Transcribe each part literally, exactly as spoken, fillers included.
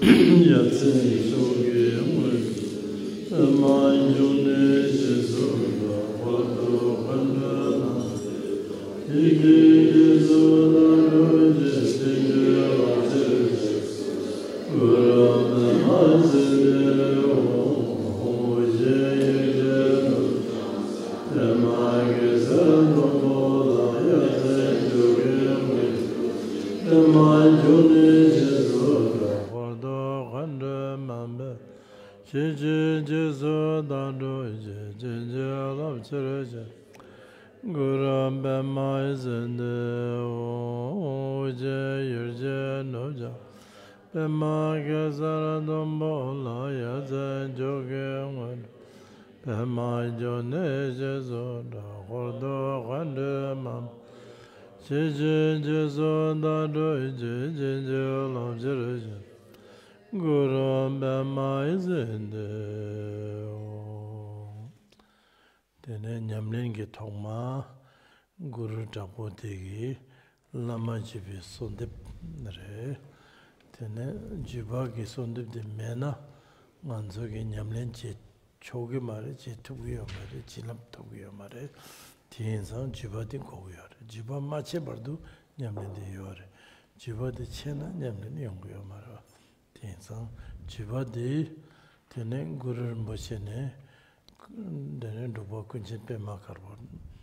Guru Tapo Tegi Lama Jibi Sondip Re Tene Jiba Ki Sondip de Mena Manzo Ki Nyamlen Che Chogi Mare Che Tuguya Mare Chilam Tuguya Mare Tiensan Jiba Di Koguya Jiba Mache Bardu Nyamlen de Yore Jiba de Chena Nyamlen Yonguya Mare Tiensan Jiba Di Tene Guru Rinpoche Ne Tene Duba Kunchen Pema Karbon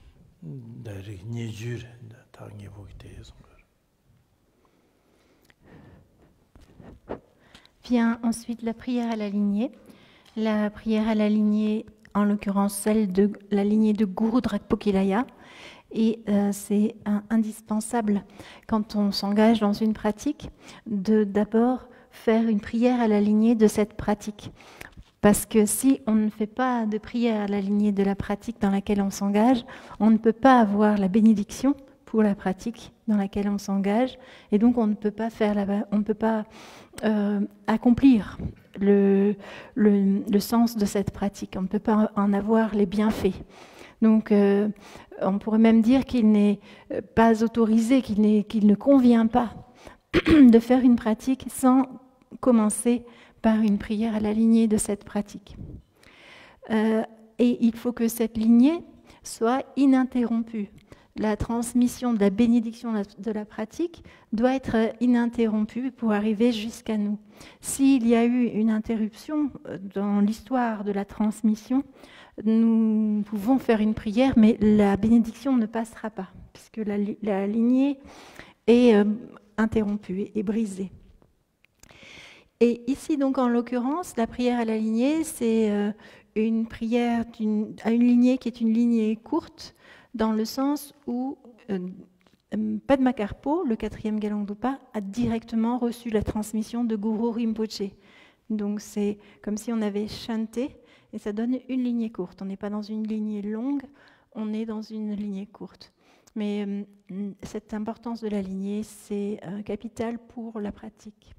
Vient ensuite la prière à la lignée. La prière à la lignée, en l'occurrence celle de la lignée de Guru Dragpokilaya. Et euh, c'est un, indispensable quand on s'engage dans une pratique de d'abord faire une prière à la lignée de cette pratique. Parce que si on ne fait pas de prière à la lignée de la pratique dans laquelle on s'engage, on ne peut pas avoir la bénédiction pour la pratique dans laquelle on s'engage, et donc on ne peut pas faire la, on ne peut pas euh, accomplir le, le, le sens de cette pratique. On ne peut pas en avoir les bienfaits. Donc, euh, on pourrait même dire qu'il n'est pas autorisé, qu'il n'est, qu'il ne convient pas de faire une pratique sans commencer par une prière à la lignée de cette pratique. Euh, et il faut que cette lignée soit ininterrompue. La transmission de la bénédiction de la pratique doit être ininterrompue pour arriver jusqu'à nous. S'il y a eu une interruption dans l'histoire de la transmission, nous pouvons faire une prière, mais la bénédiction ne passera pas, puisque la, la lignée est euh, interrompue et brisée. Et ici, donc, en l'occurrence, la prière à la lignée, c'est euh, une prière d'une, à une lignée qui est une lignée courte, dans le sens où euh, Padma Karpo, le quatrième Galangdupa, a directement reçu la transmission de Guru Rinpoche. Donc c'est comme si on avait chanté, et ça donne une lignée courte. On n'est pas dans une lignée longue, on est dans une lignée courte. Mais euh, cette importance de la lignée, c'est euh, capital pour la pratique.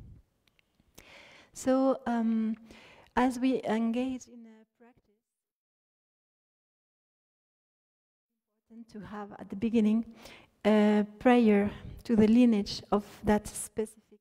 So, um, as we engage in a practice, it's important to have at the beginning a prayer to the lineage of that specific,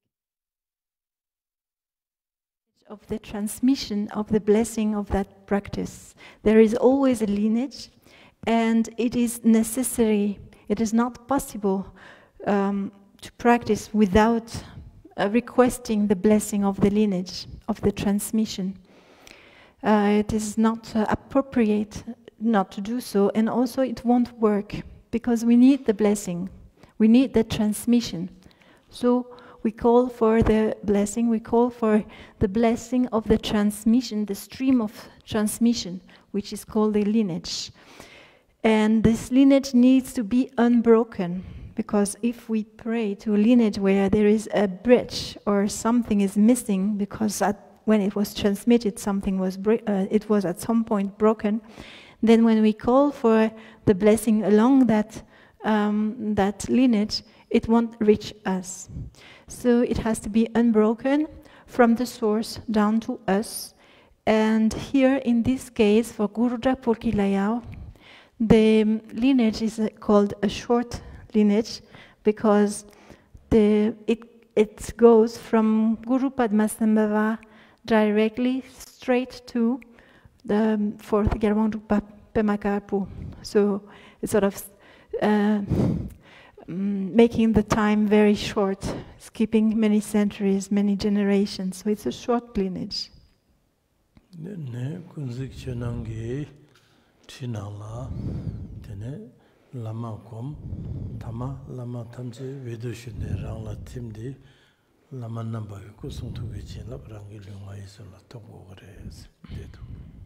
of the transmission of the blessing of that practice. There is always a lineage, and it is necessary, it is not possible um, to practice without Uh, requesting the blessing of the lineage, of the transmission. Uh, it is not uh, appropriate not to do so, and also it won't work, because we need the blessing, we need the transmission. So we call for the blessing, we call for the blessing of the transmission, the stream of transmission, which is called the lineage. And this lineage needs to be unbroken. Because if we pray to a lineage where there is a breach or something is missing, because at, when it was transmitted something was bre- uh, it was at some point broken, then when we call for the blessing along that um, that lineage, it won't reach us. So it has to be unbroken from the source down to us. And here, in this case, for Guru Dragpokilaya, the lineage is called a short lineage, because the, it it goes from Guru Padmasambhava directly straight to the fourth Gyalwang Pema Karpo. So it's sort of uh, making the time very short, skipping many centuries, many generations. So it's a short lineage. Ne kunzik chenangi chinala tene lama kom tama lama tamche vedushune rangla timdi lama namba ko songtu gechin la rangi lunga isola tongo gres dedo.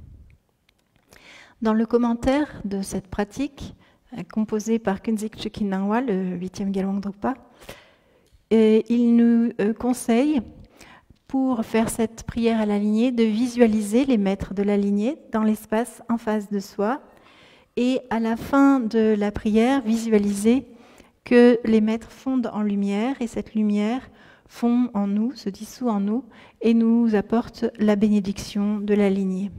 Dans le commentaire de cette pratique, euh, composé par Kunzik Chökyi Nangwa, le huitième Gyalwang Drukpa, euh, il nous euh, conseille, pour faire cette prière à la lignée, de visualiser les maîtres de la lignée dans l'espace en face de soi, et à la fin de la prière, visualiser que les maîtres fondent en lumière, et cette lumière fond en nous, se dissout en nous, et nous apporte la bénédiction de la lignée.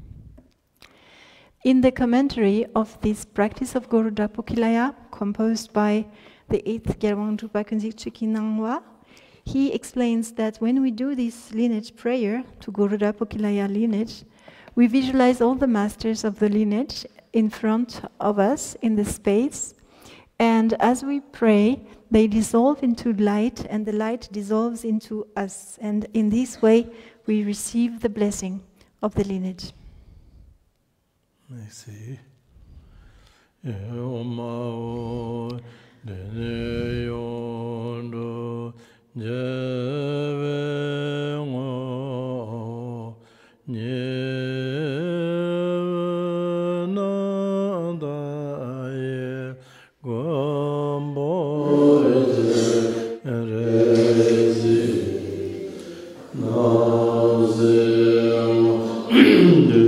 In the commentary of this practice of Guru Dapokilaya, composed by the eighth Gyalwang Drukpa Kunzik Chökyi Nangwa, he explains that when we do this lineage prayer to Guru Dapokilaya lineage, we visualize all the masters of the lineage in front of us in the space, and as we pray, they dissolve into light, and the light dissolves into us, and in this way we receive the blessing of the lineage. Merci. Omao dene yondo jeve ngo nye na dae gombo rezi naze de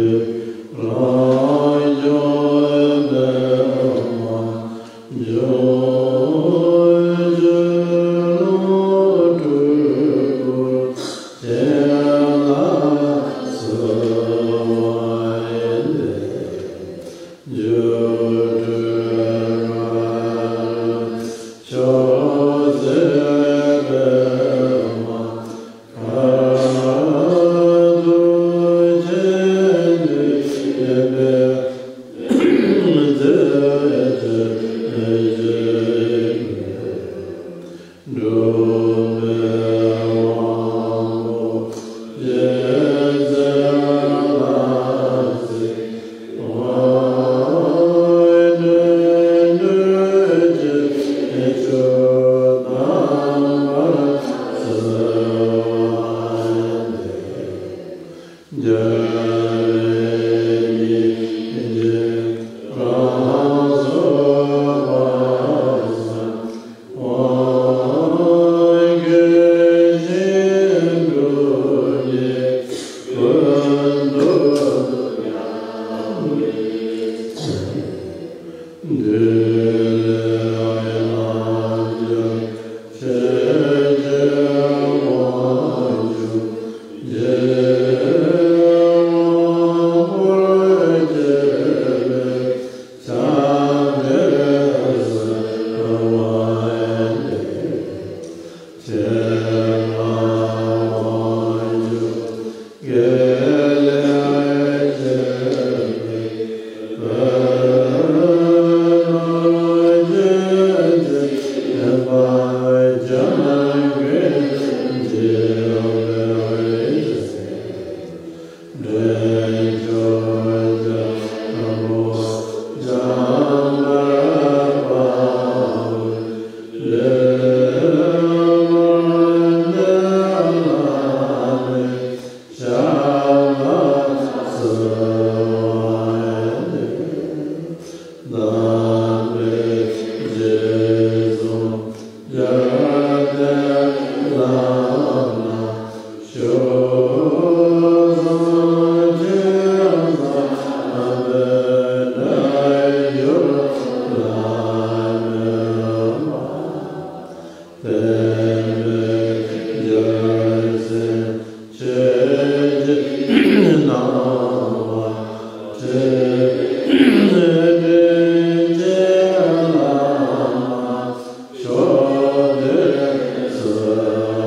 So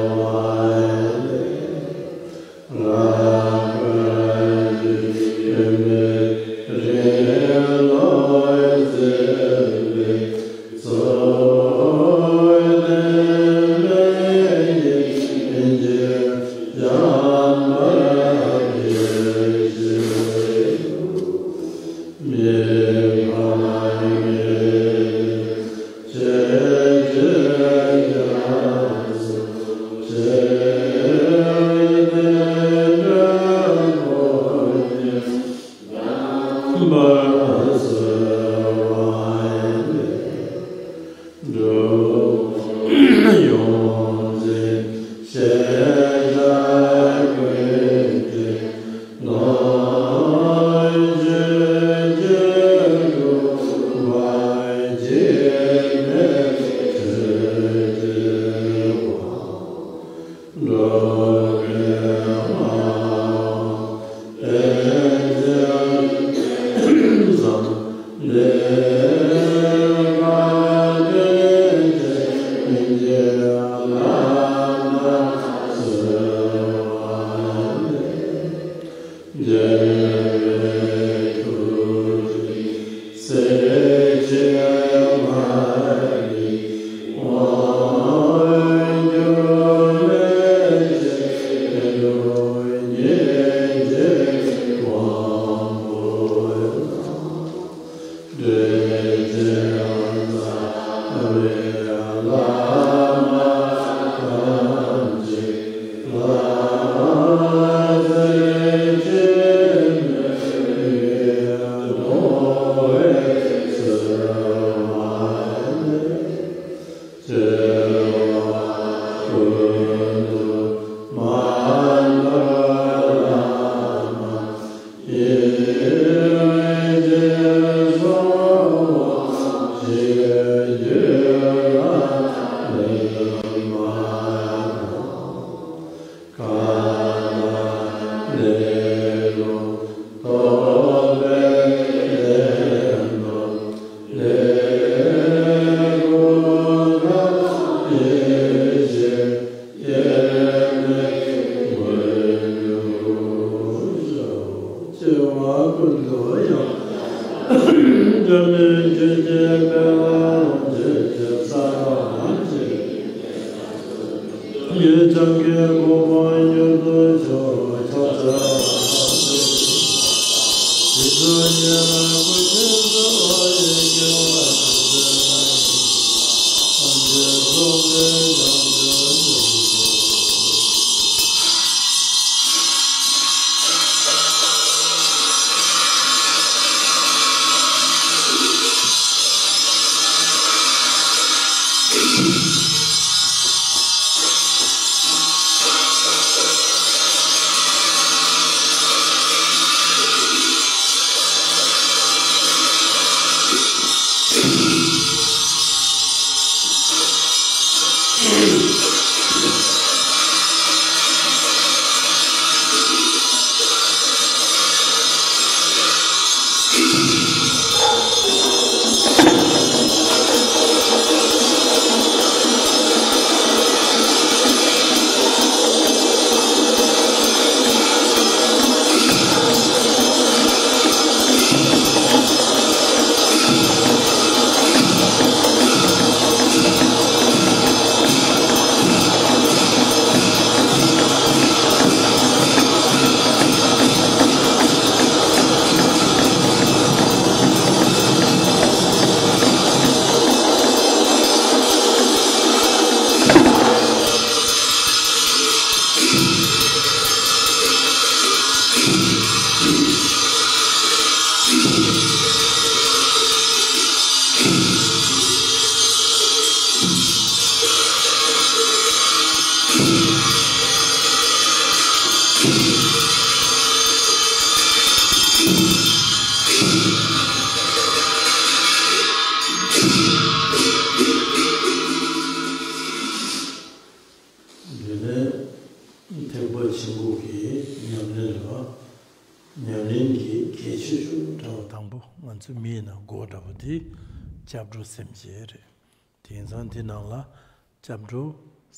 Chabro semche re. Tenzan tenang la chabro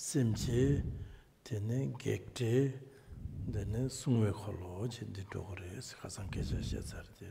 semche tene gekte dene sungwe kholo jindi dogre sikhasan keja shazarde.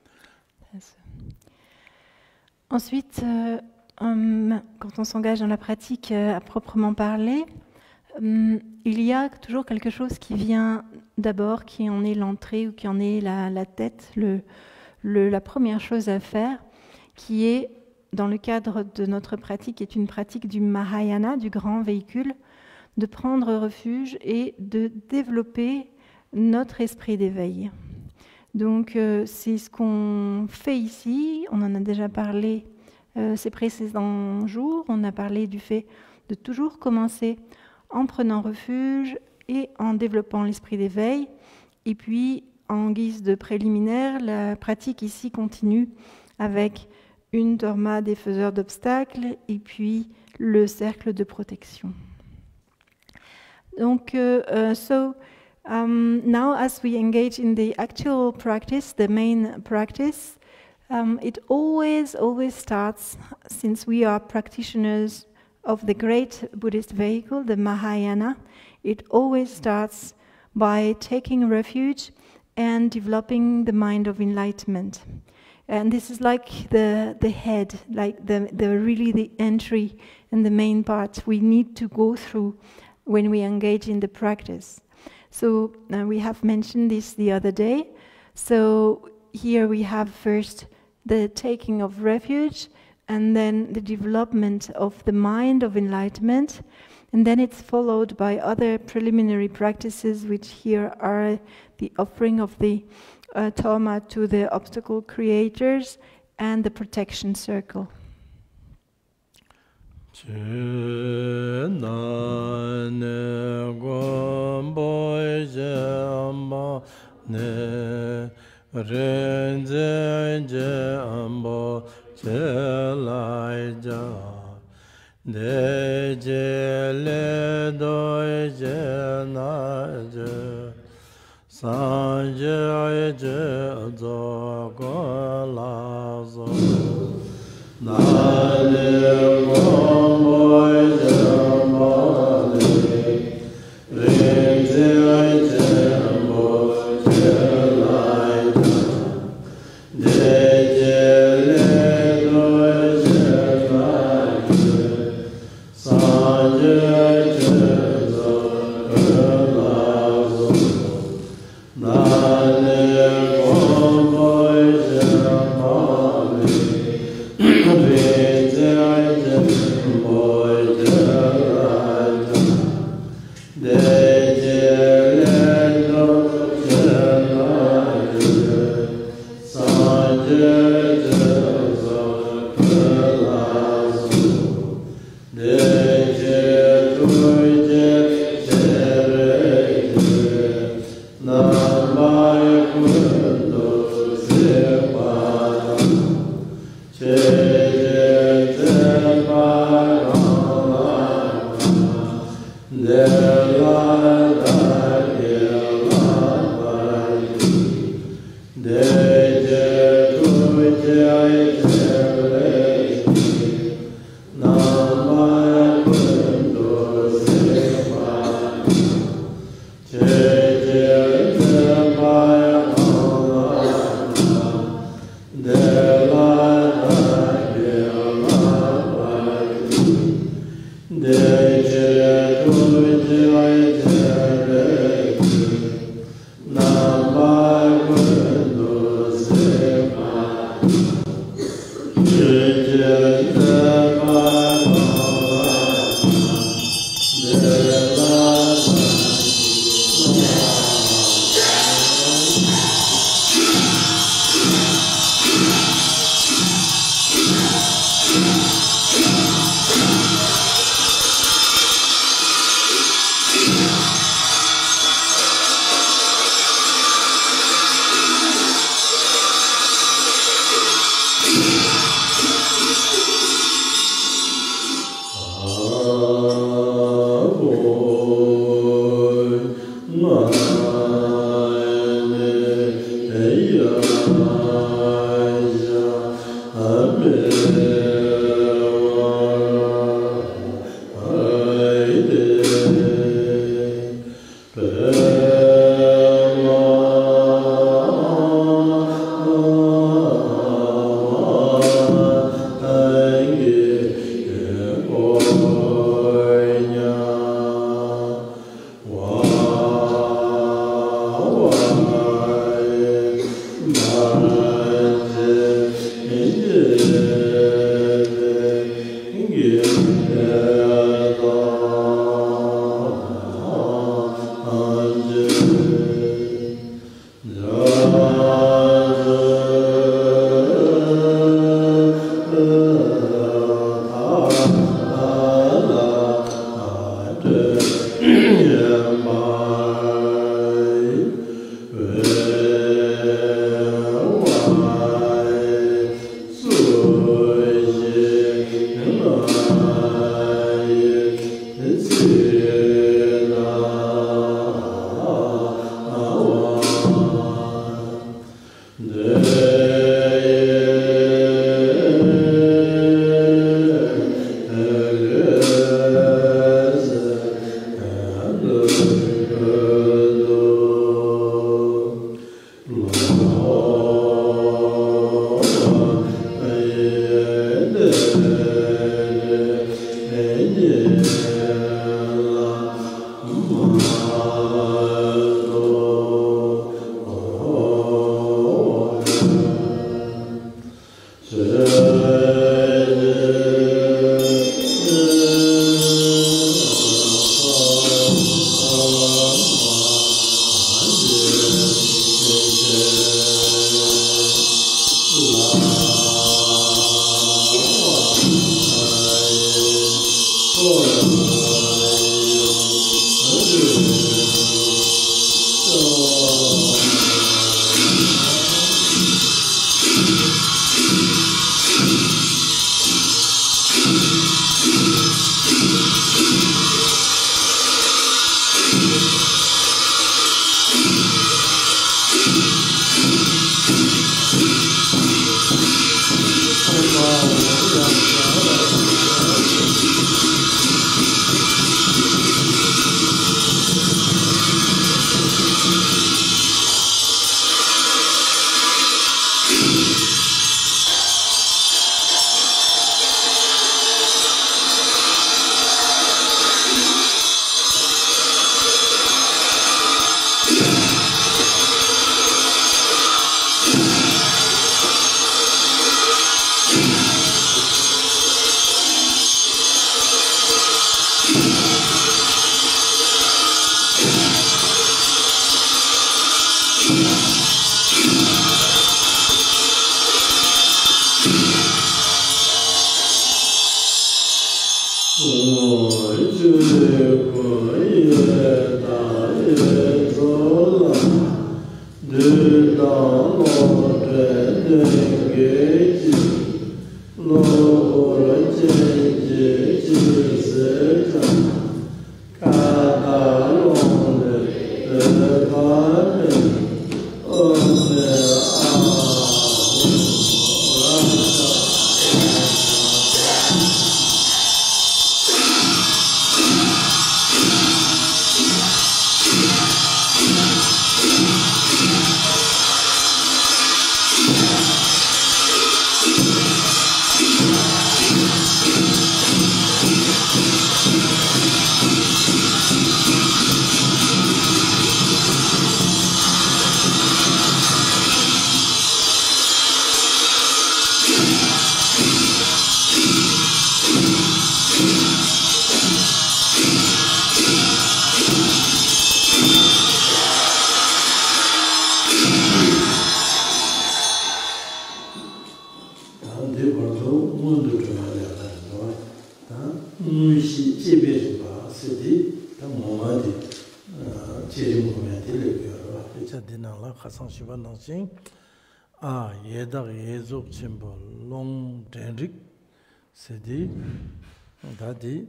Ensuite, euh, hum, quand on s'engage dans la pratique euh, à proprement parler, hum, il y a toujours quelque chose qui vient d'abord, qui en est l'entrée ou qui en est la, la tête, le, le, la première chose à faire, qui est dans le cadre de notre pratique, qui est une pratique du Mahayana, du grand véhicule, de prendre refuge et de développer notre esprit d'éveil. Donc euh, c'est ce qu'on fait ici, on en a déjà parlé euh, ces précédents jours, on a parlé du fait de toujours commencer en prenant refuge et en développant l'esprit d'éveil. Et puis, en guise de préliminaire, la pratique ici continue avec une torma des faiseurs d'obstacles et puis le cercle de protection. Donc, uh, uh, so um, now as we engage in the actual practice, the main practice, um, it always, always starts, since we are practitioners of the great Buddhist vehicle, the Mahayana, it always starts by taking refuge and developing the mind of enlightenment. And this is like the, the head, like the, the really the entry and the main part we need to go through when we engage in the practice. So uh, we have mentioned this the other day. So here we have first the taking of refuge, and then the development of the mind of enlightenment, and then it's followed by other preliminary practices, which here are the offering of the uh, Toma to the obstacle creators and the protection circle. Amen. 아 예다 예족 침보 롱 덴릭 세디 다디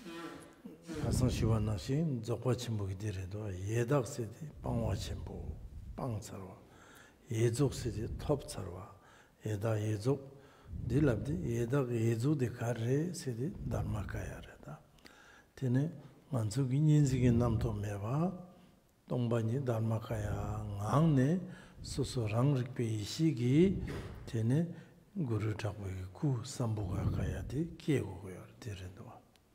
가서 시원하신 적과 침보기 되래도 예다 세디 빵와 침보 빵처럼 예족 세디 톱처럼 예다 예족 딜랍디 예다 예족데 카레 세디 달마카야라다 테네 만족이 인식의 남도 매와 동반이 달마카야 앙네 소소랑 릭베이시기 테네 구루 잡고 구 삼보가 가야지 기회고요 되는도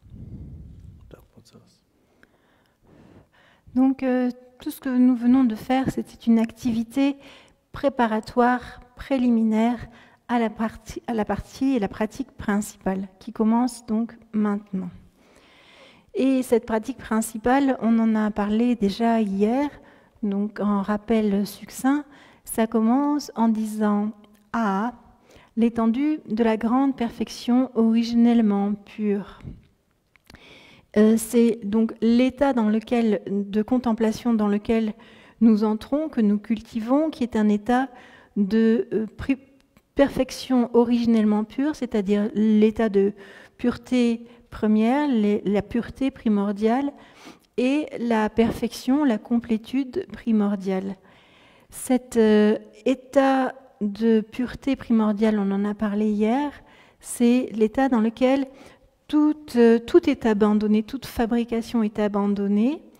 Donc euh, tout ce que nous venons de faire, c'était une activité préparatoire, préliminaire à la partie, à la partie et la pratique principale, qui commence donc maintenant. Et cette pratique principale, on en a parlé déjà hier, donc en rappel succinct, ça commence en disant « Ah », l'étendue de la grande perfection originellement pure. Euh, c'est donc l'état dans lequel, de contemplation dans lequel nous entrons, que nous cultivons, qui est un état de euh, perfection originellement pure, c'est-à-dire l'état de pureté première, les, la pureté primordiale, et la perfection, la complétude primordiale. Cet euh, état de pureté primordiale, on en a parlé hier, c'est l'état dans lequel tout, euh, tout est abandonné, toute fabrication est abandonnée,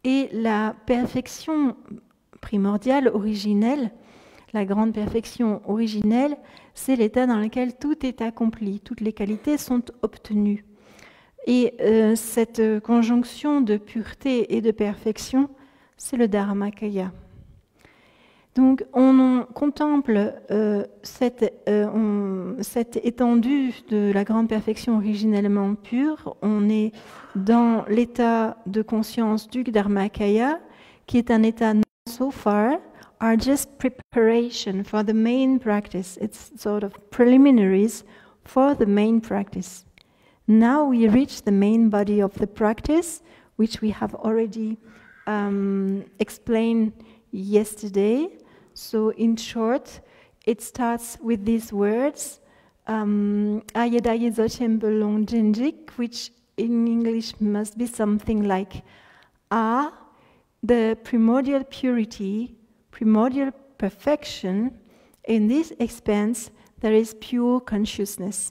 Et la perfection primordiale, originelle, la grande perfection originelle, c'est l'état dans lequel tout est accompli, toutes les qualités sont obtenues. Et euh, cette conjonction de pureté et de perfection, c'est le Dharmakaya. Donc on, on contemple euh, cette, euh, on, cette étendue de la grande perfection originellement pure. On est dans l'état de conscience du Dharmakaya, qui est un état non so far, are just preparation for the main practice. It's sort of preliminaries for the main practice. Now we reach the main body of the practice, which we have already um, explained yesterday. So in short, it starts with these words, um, Ayadaye Zochembelong Jinjik, which in English must be something like Ah, the primordial purity, primordial perfection. In this expanse, there is pure consciousness.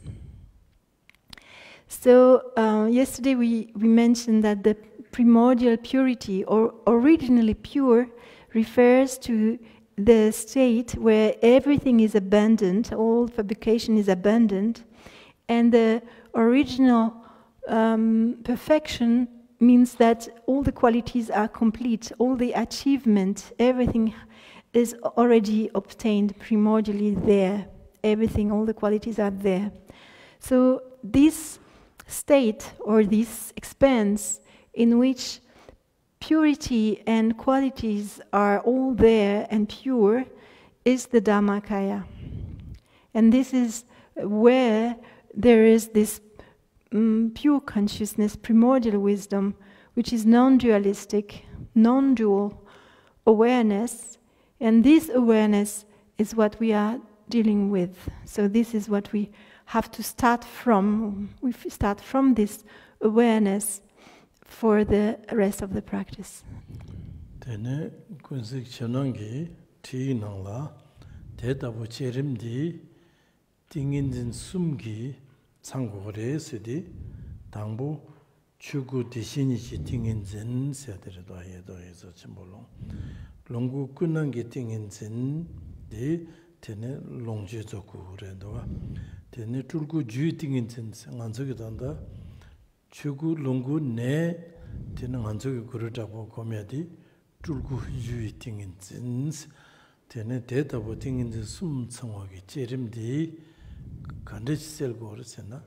So uh, yesterday we, we mentioned that the primordial purity, or originally pure, refers to the state where everything is abundant, all fabrication is abundant, and the original um, perfection means that all the qualities are complete, all the achievement, everything is already obtained primordially there. Everything, all the qualities are there. So this state or this expanse in which purity and qualities are all there and pure is the Dharmakaya. And this is where there is this um, pure consciousness, primordial wisdom, which is non-dualistic, non-dual awareness. And this awareness is what we are dealing with. So this is what we have to start from. We start from this awareness for the rest of the practice. Tene kunzik chanangi ti nangla tetabu cherimdi tingindin sumgi 창고래 세디 당부 추구 대신이지 tingindin 세들도 해도 해서 침볼롱 롱구 끝난 게 tingindin 데 tene 롱제조고 그래도 tene tur구 주 tingindin 안적이 단다 추구 롱구 내 tene 안적이 그러다고 고면디 tur구 주 tingindin tene 대답고 tingindin 숨 청하기 제림디 간데치 셀고 그러잖아.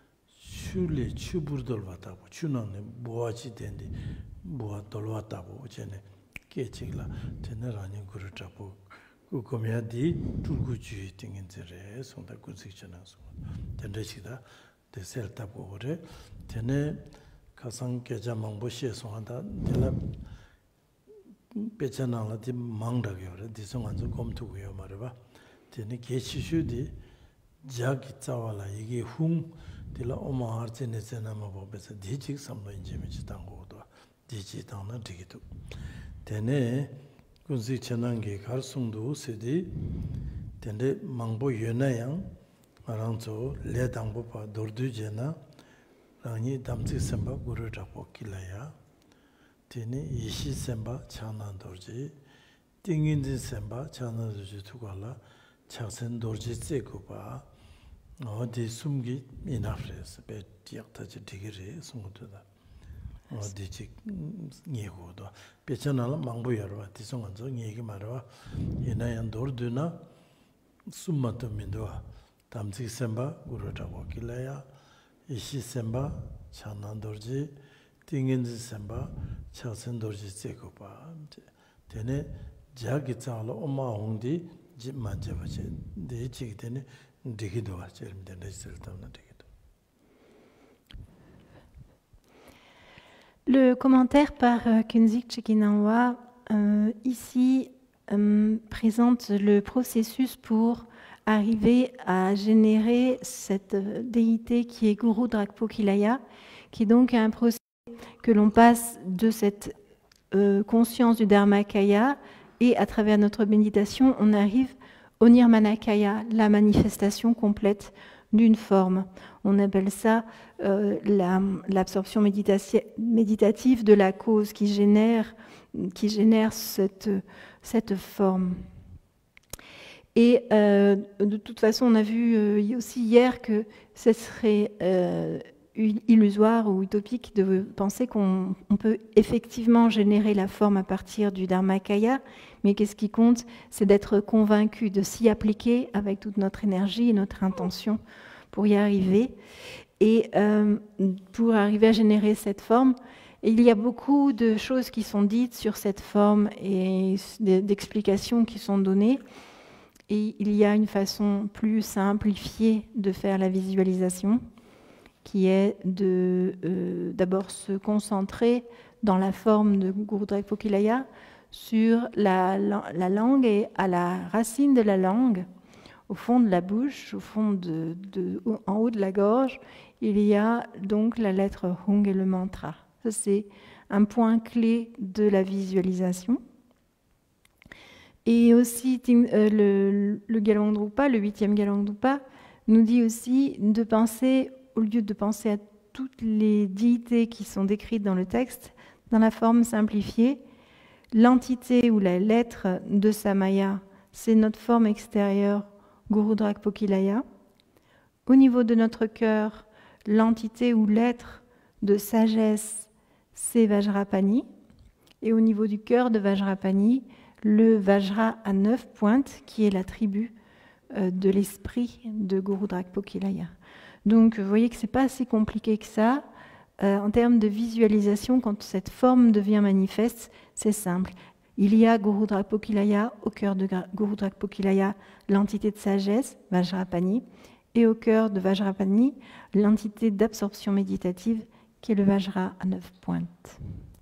슈리 추부르돌 왔다고. 추나네 뭐하지 된디. 뭐하 돌왔다고. 전에 깨치라. 전에라니 그렇다고. 그거면디 tur구주의 띵인들에 손다 군식전하서. 된데시다. 데셀다고 그래. 전에 가상 계좌 망보시에서 한다. 내가 배전하라디 망다게 그래. 디성한서 검투고요 말해봐. 전에 계시슈디 자기 자와라 이게 훔 딜라 오마 아르체네세나마 보베서 디직 삼로 인제미지 당고도 디지 당나 디기도 데네 군지 천한게 갈송도 세디 데네 망보 연나양 마랑조 레당보파 도르두제나 라니 담지 셈바 구르다고 길라야 데네 이시 셈바 차난도지 띵인진 셈바 차난도지 두갈라 차선 도르지 ጼ고바 어디 숨기 이나프레스 베티악타지 디기리 숨고도다 어디지 예고도 베천알 망보여와 디송한저 얘기 말아 이나얀 도르드나 숨마도 민도와 담지 셈바 구르다고 길라야 이시 셈바 찬난도르지 띵인지 셈바 차선 도르지 ጼ고바 되네 자기 자로 엄마 홍디 집만 잡아지 내 지기 되네 Le commentaire par euh, Kunzik Chekinawa euh, ici euh, présente le processus pour arriver à générer cette euh, déité qui est Guru Dragpokilaya, qui est donc un processus que l'on passe de cette euh, conscience du Dharmakaya et à travers notre méditation, on arrive au Nirmanakaya, la manifestation complète d'une forme. On appelle ça euh, la, l'absorption méditative de la cause qui génère, qui génère cette, cette forme. Et euh, de toute façon, on a vu euh, aussi hier que ce serait euh, illusoire ou utopique de penser qu'on on peut effectivement générer la forme à partir du Dharmakaya, mais qu'est-ce qui compte, c'est d'être convaincu, de s'y appliquer avec toute notre énergie et notre intention pour y arriver. Et euh, pour arriver à générer cette forme, il y a beaucoup de choses qui sont dites sur cette forme et d'explications qui sont données. Et il y a une façon plus simplifiée de faire la visualisation, qui est de euh, d'abord se concentrer dans la forme de Guru Dragpokilaya sur la, la, la langue et à la racine de la langue, au fond de la bouche, au fond de, de, en haut de la gorge, il y a donc la lettre Hung et le mantra. Ça, c'est un point clé de la visualisation. Et aussi, euh, le, le Galwangdrupa, le huitième Galwangdrupa, nous dit aussi de penser, au lieu de penser à toutes les déités qui sont décrites dans le texte, dans la forme simplifiée, l'entité ou la lettre de Samaya, c'est notre forme extérieure, Guru Dragpokilaya. Au niveau de notre cœur, l'entité ou l'être de sagesse, c'est Vajrapani. Et au niveau du cœur de Vajrapani, le Vajra à neuf pointes, qui est la tribu euh, de l'esprit de Guru Dragpokilaya. Donc, vous voyez que ce n'est pas assez compliqué que ça. Euh, en termes de visualisation, quand cette forme devient manifeste, c'est simple. Il y a Guru Dragpokilaya, au cœur de Guru Dragpokilaya, l'entité de sagesse, Vajrapani, et au cœur de Vajrapani, l'entité d'absorption méditative, qui est le Vajra à neuf pointes.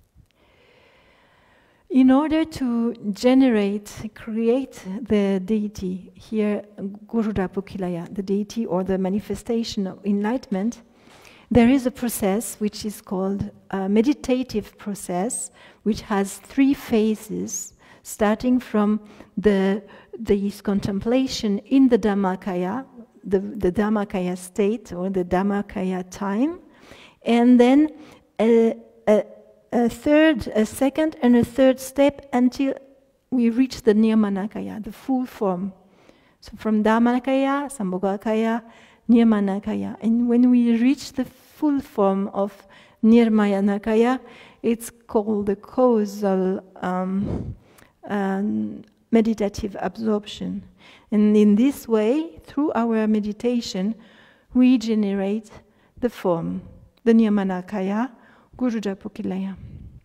In order to generate, create the deity, here Guru Dragpokilaya, the deity or the manifestation of enlightenment, there is a process which is called a meditative process, which has three phases, starting from the, the contemplation in the Dhammakaya, the, the Dhammakaya state or the Dhammakaya time, and then a, a A third, a second, and a third step until we reach the Nirmanakaya, the full form. So from Dhammakaya, Sambhogakaya, Nirmanakaya. And when we reach the full form of Nirmanakaya, it's called the causal um, um, meditative absorption. And in this way, through our meditation, we generate the form, the Nirmanakaya, Guru Dragpokilaya.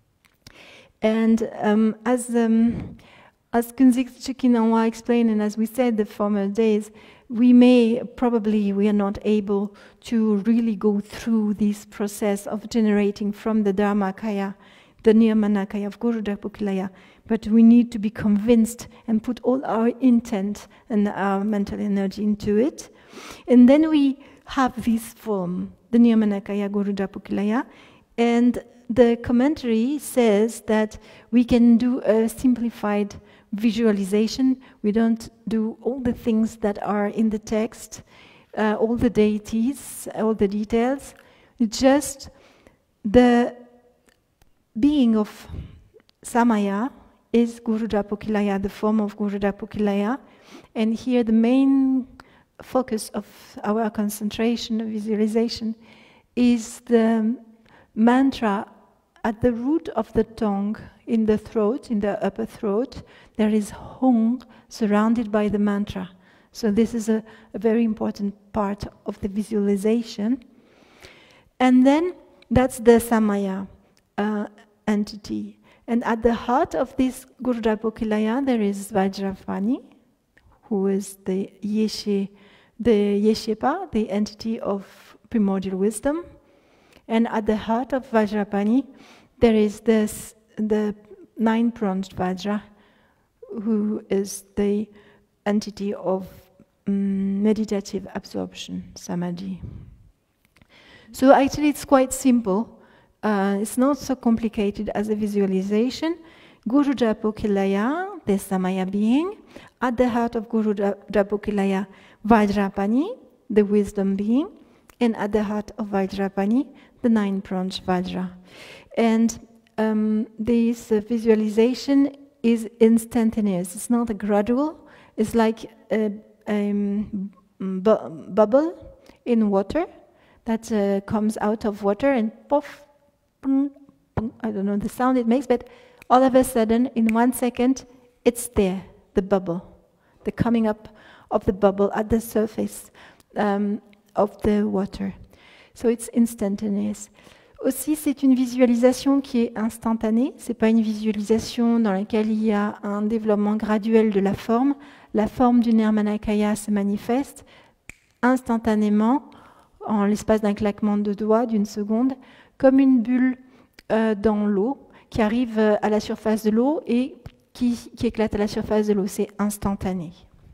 And um, as um, as Kunzik Chikinanwa explained, and as we said the former days, we may probably we are not able to really go through this process of generating from the Dharmakaya, the Nirmanakaya of Guru Dragpokilaya, but we need to be convinced and put all our intent and our mental energy into it, and then we have this form, the Nirmanakaya Guru Dragpokilaya. And the commentary says that we can do a simplified visualization. We don't do all the things that are in the text, uh, all the deities, all the details. It's just the being of Samaya is Guru Dragpokilaya, the form of Guru Dragpokilaya. And here the main focus of our concentration, visualization, is the mantra at the root of the tongue, in the throat, in the upper throat. There is Hung surrounded by the mantra. So this is a, a very important part of the visualization. And then that's the Samaya uh, entity. And at the heart of this Guru Dragpokilaya, there is Vajrapani, who is the Yeshe, the Yeshepa, the entity of primordial wisdom. And at the heart of Vajrapani, there is this, the nine-pronged Vajra, who is the entity of um, meditative absorption, Samadhi. So actually it's quite simple. Uh, it's not so complicated as a visualization. Guru Dragpokilaya, the Samaya being, at the heart of Guru Dragpokilaya, Vajrapani, the wisdom being, and at the heart of Vajrapani, the nine-branched Vajra. And um, this uh, visualization is instantaneous. It's not a gradual. It's like a, a bu- bubble in water that uh, comes out of water and poof, boom, boom, I don't know the sound it makes, but all of a sudden, in one second, it's there, the bubble, the coming up of the bubble at the surface um, of the water. So it's instantaneous. Aussi, c'est une visualisation qui est instantanée. C'est pas une visualisation dans laquelle il y a un développement graduel de la forme. La forme du Nirmanakaya se manifeste instantanément, en l'espace d'un claquement de doigts, d'une seconde, comme une bulle euh, dans l'eau, qui arrive à la surface de l'eau et qui, qui éclate à la surface de l'eau. C'est instantané.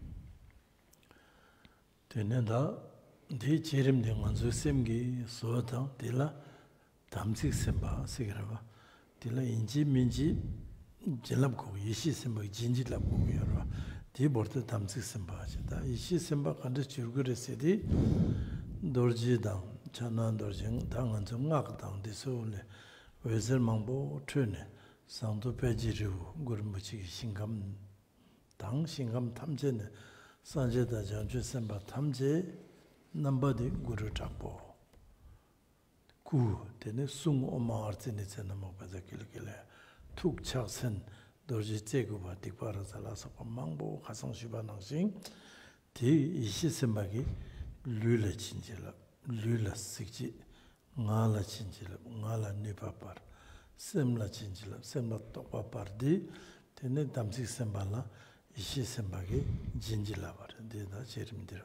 담식 semba sigrava tila inji minji jelab ko yishi semba jinji lab ko yorwa di borta 담식 semba da yishi semba kande churgure sedi dorji dang chana dorjing dang an jong ngak dang disole wezel mangbo tune sangdo pejiru gurmuchi singam dang singam 탐제네 산제다 장주 semba 탐제 넘버디 guru takbo 구 되네 숭 오마르티네 챤나 먹바자 길길래 툭 차선 도지 제고바 딕바라살라서 망보 가성시바낭싱 디 이시스마기 류레 진질라 류라 식지 나라 진질라 나라 네바파 셈라 진질라 셈라 똑바파디 되네 담식 셈발라 이시스마기 진질라 바르 데다 제림들어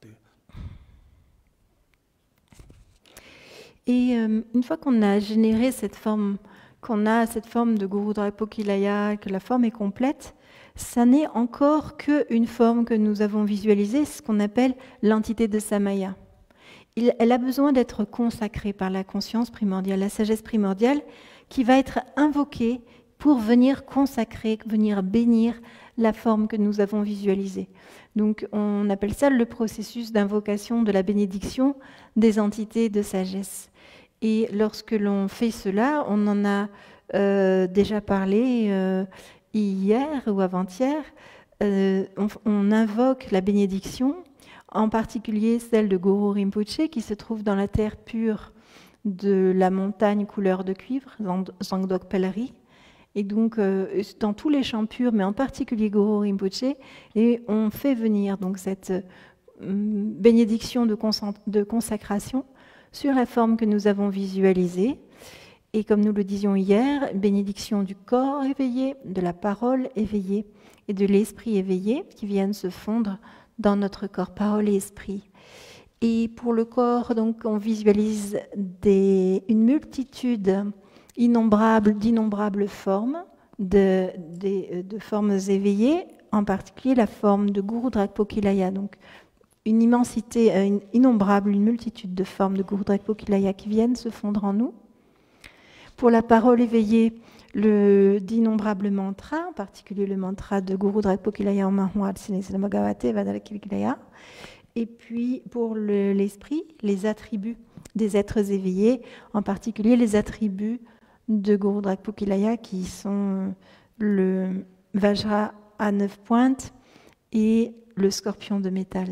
Et euh, une fois qu'on a généré cette forme, qu'on a cette forme de Guru Drapokilaya, que la forme est complète, ça n'est encore qu'une forme que nous avons visualisée, ce qu'on appelle l'entité de Samaya. Il, elle a besoin d'être consacrée par la conscience primordiale, la sagesse primordiale, qui va être invoquée pour venir consacrer, venir bénir la forme que nous avons visualisée. Donc on appelle ça le processus d'invocation de la bénédiction des entités de sagesse. Et lorsque l'on fait cela, on en a euh, déjà parlé euh, hier ou avant-hier, euh, on, on invoque la bénédiction, en particulier celle de Guru Rinpoche, qui se trouve dans la terre pure de la montagne couleur de cuivre, Zangdok Pelari, et donc euh, dans tous les champs purs, mais en particulier Guru Rinpoche, et on fait venir donc cette euh, bénédiction de, de consacration sur la forme que nous avons visualisée. Et comme nous le disions hier, bénédiction du corps éveillé, de la parole éveillée et de l'esprit éveillé qui viennent se fondre dans notre corps, parole et esprit. Et pour le corps, donc, on visualise des, une multitude innombrable, d'innombrables formes, de, de, de formes éveillées, en particulier la forme de Guru Drapokilaya, donc une immensité, une innombrable, une multitude de formes de Guru Drapokilaya qui viennent se fondre en nous. Pour la parole éveillée, le d'innombrables mantras, en particulier le mantra de Guru Drapokilaya Mahwad Sinesamagavate Vadalakilaya. Et puis pour le, l'esprit, les attributs des êtres éveillés, en particulier les attributs de Guru Drapokilaya qui sont le Vajra à neuf pointes et le scorpion de métal.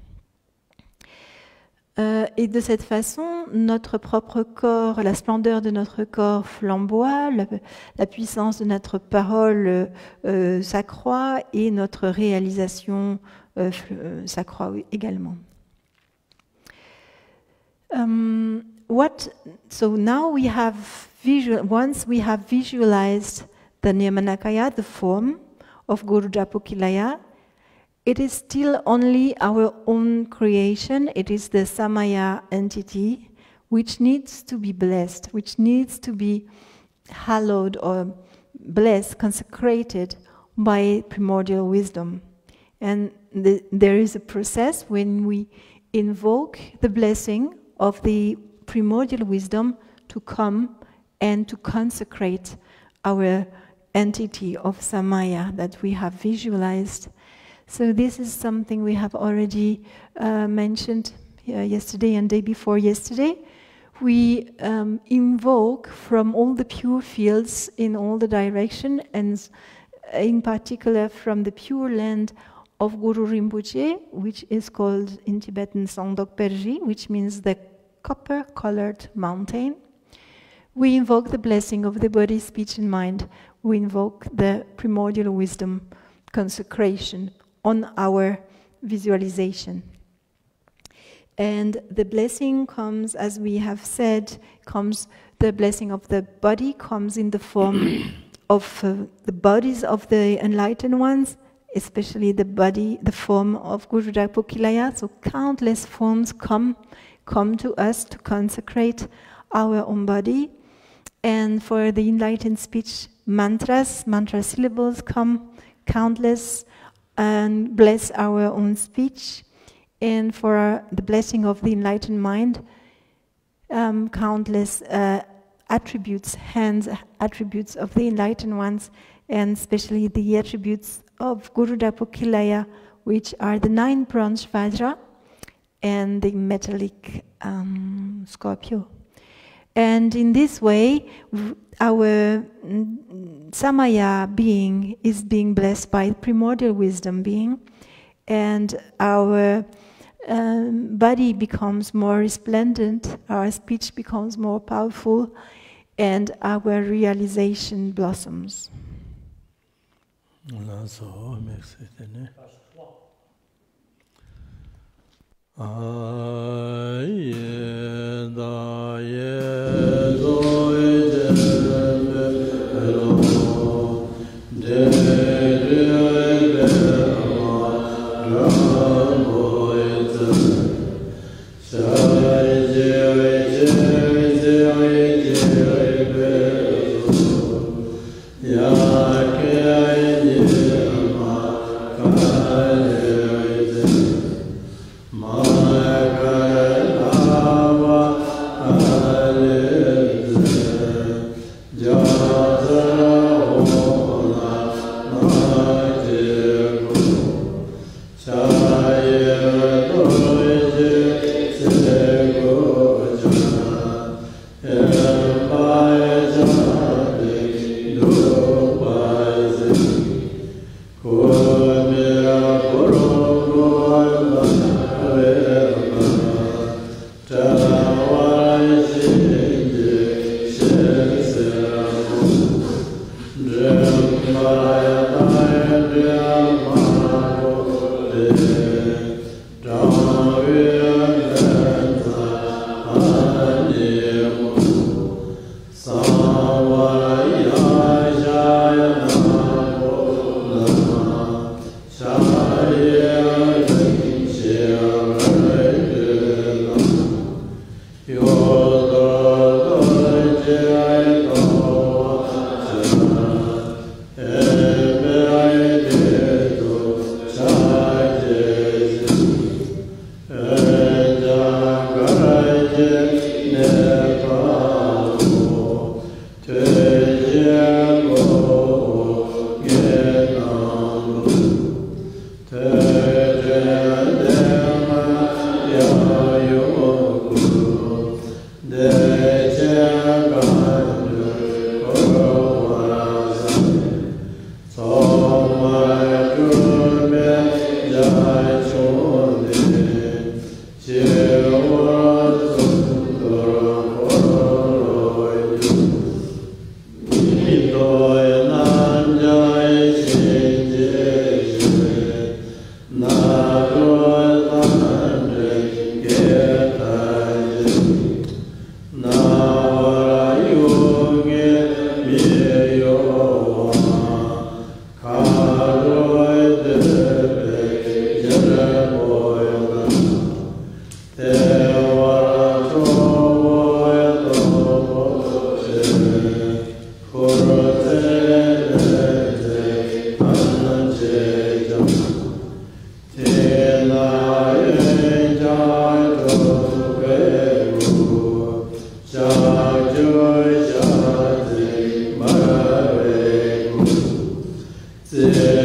Euh, et de cette façon, notre propre corps, la splendeur de notre corps flamboie, la, la puissance de notre parole euh, s'accroît et notre réalisation euh, s'accroît également. Um, what? So now we have visual. Once we have visualized the Nirmanakaya, the form of Guru Drapokilaya, it is still only our own creation. It is the Samaya entity which needs to be blessed, which needs to be hallowed or blessed, consecrated by primordial wisdom. And the, there is a process when we invoke the blessing of the primordial wisdom to come and to consecrate our entity of Samaya that we have visualized. So this is something we have already uh, mentioned uh, yesterday and day before yesterday, we um, invoke from all the pure fields in all the direction, and in particular from the pure land of Guru Rinpoche, which is called in Tibetan Songdok Perji, which means the copper-colored mountain. We invoke the blessing of the body, speech, and mind. We invoke the primordial wisdom consecration on our visualization. And the blessing comes, as we have said, comes the blessing of the body comes in the form of uh, the bodies of the enlightened ones, especially the body, the form of Guru Dakpokilaya. So countless forms come, come to us to consecrate our own body. And for the enlightened speech, mantras, mantra syllables come, countless, and bless our own speech. And for our, the blessing of the enlightened mind, um, countless uh, attributes, hands, attributes of the enlightened ones, and especially the attributes of Guru Dakpokilaya, which are the nine bronze Vajra and the metallic um, Scorpio. And in this way, our Samaya being is being blessed by primordial wisdom being, and our um, body becomes more resplendent, our speech becomes more powerful, and our realization blossoms.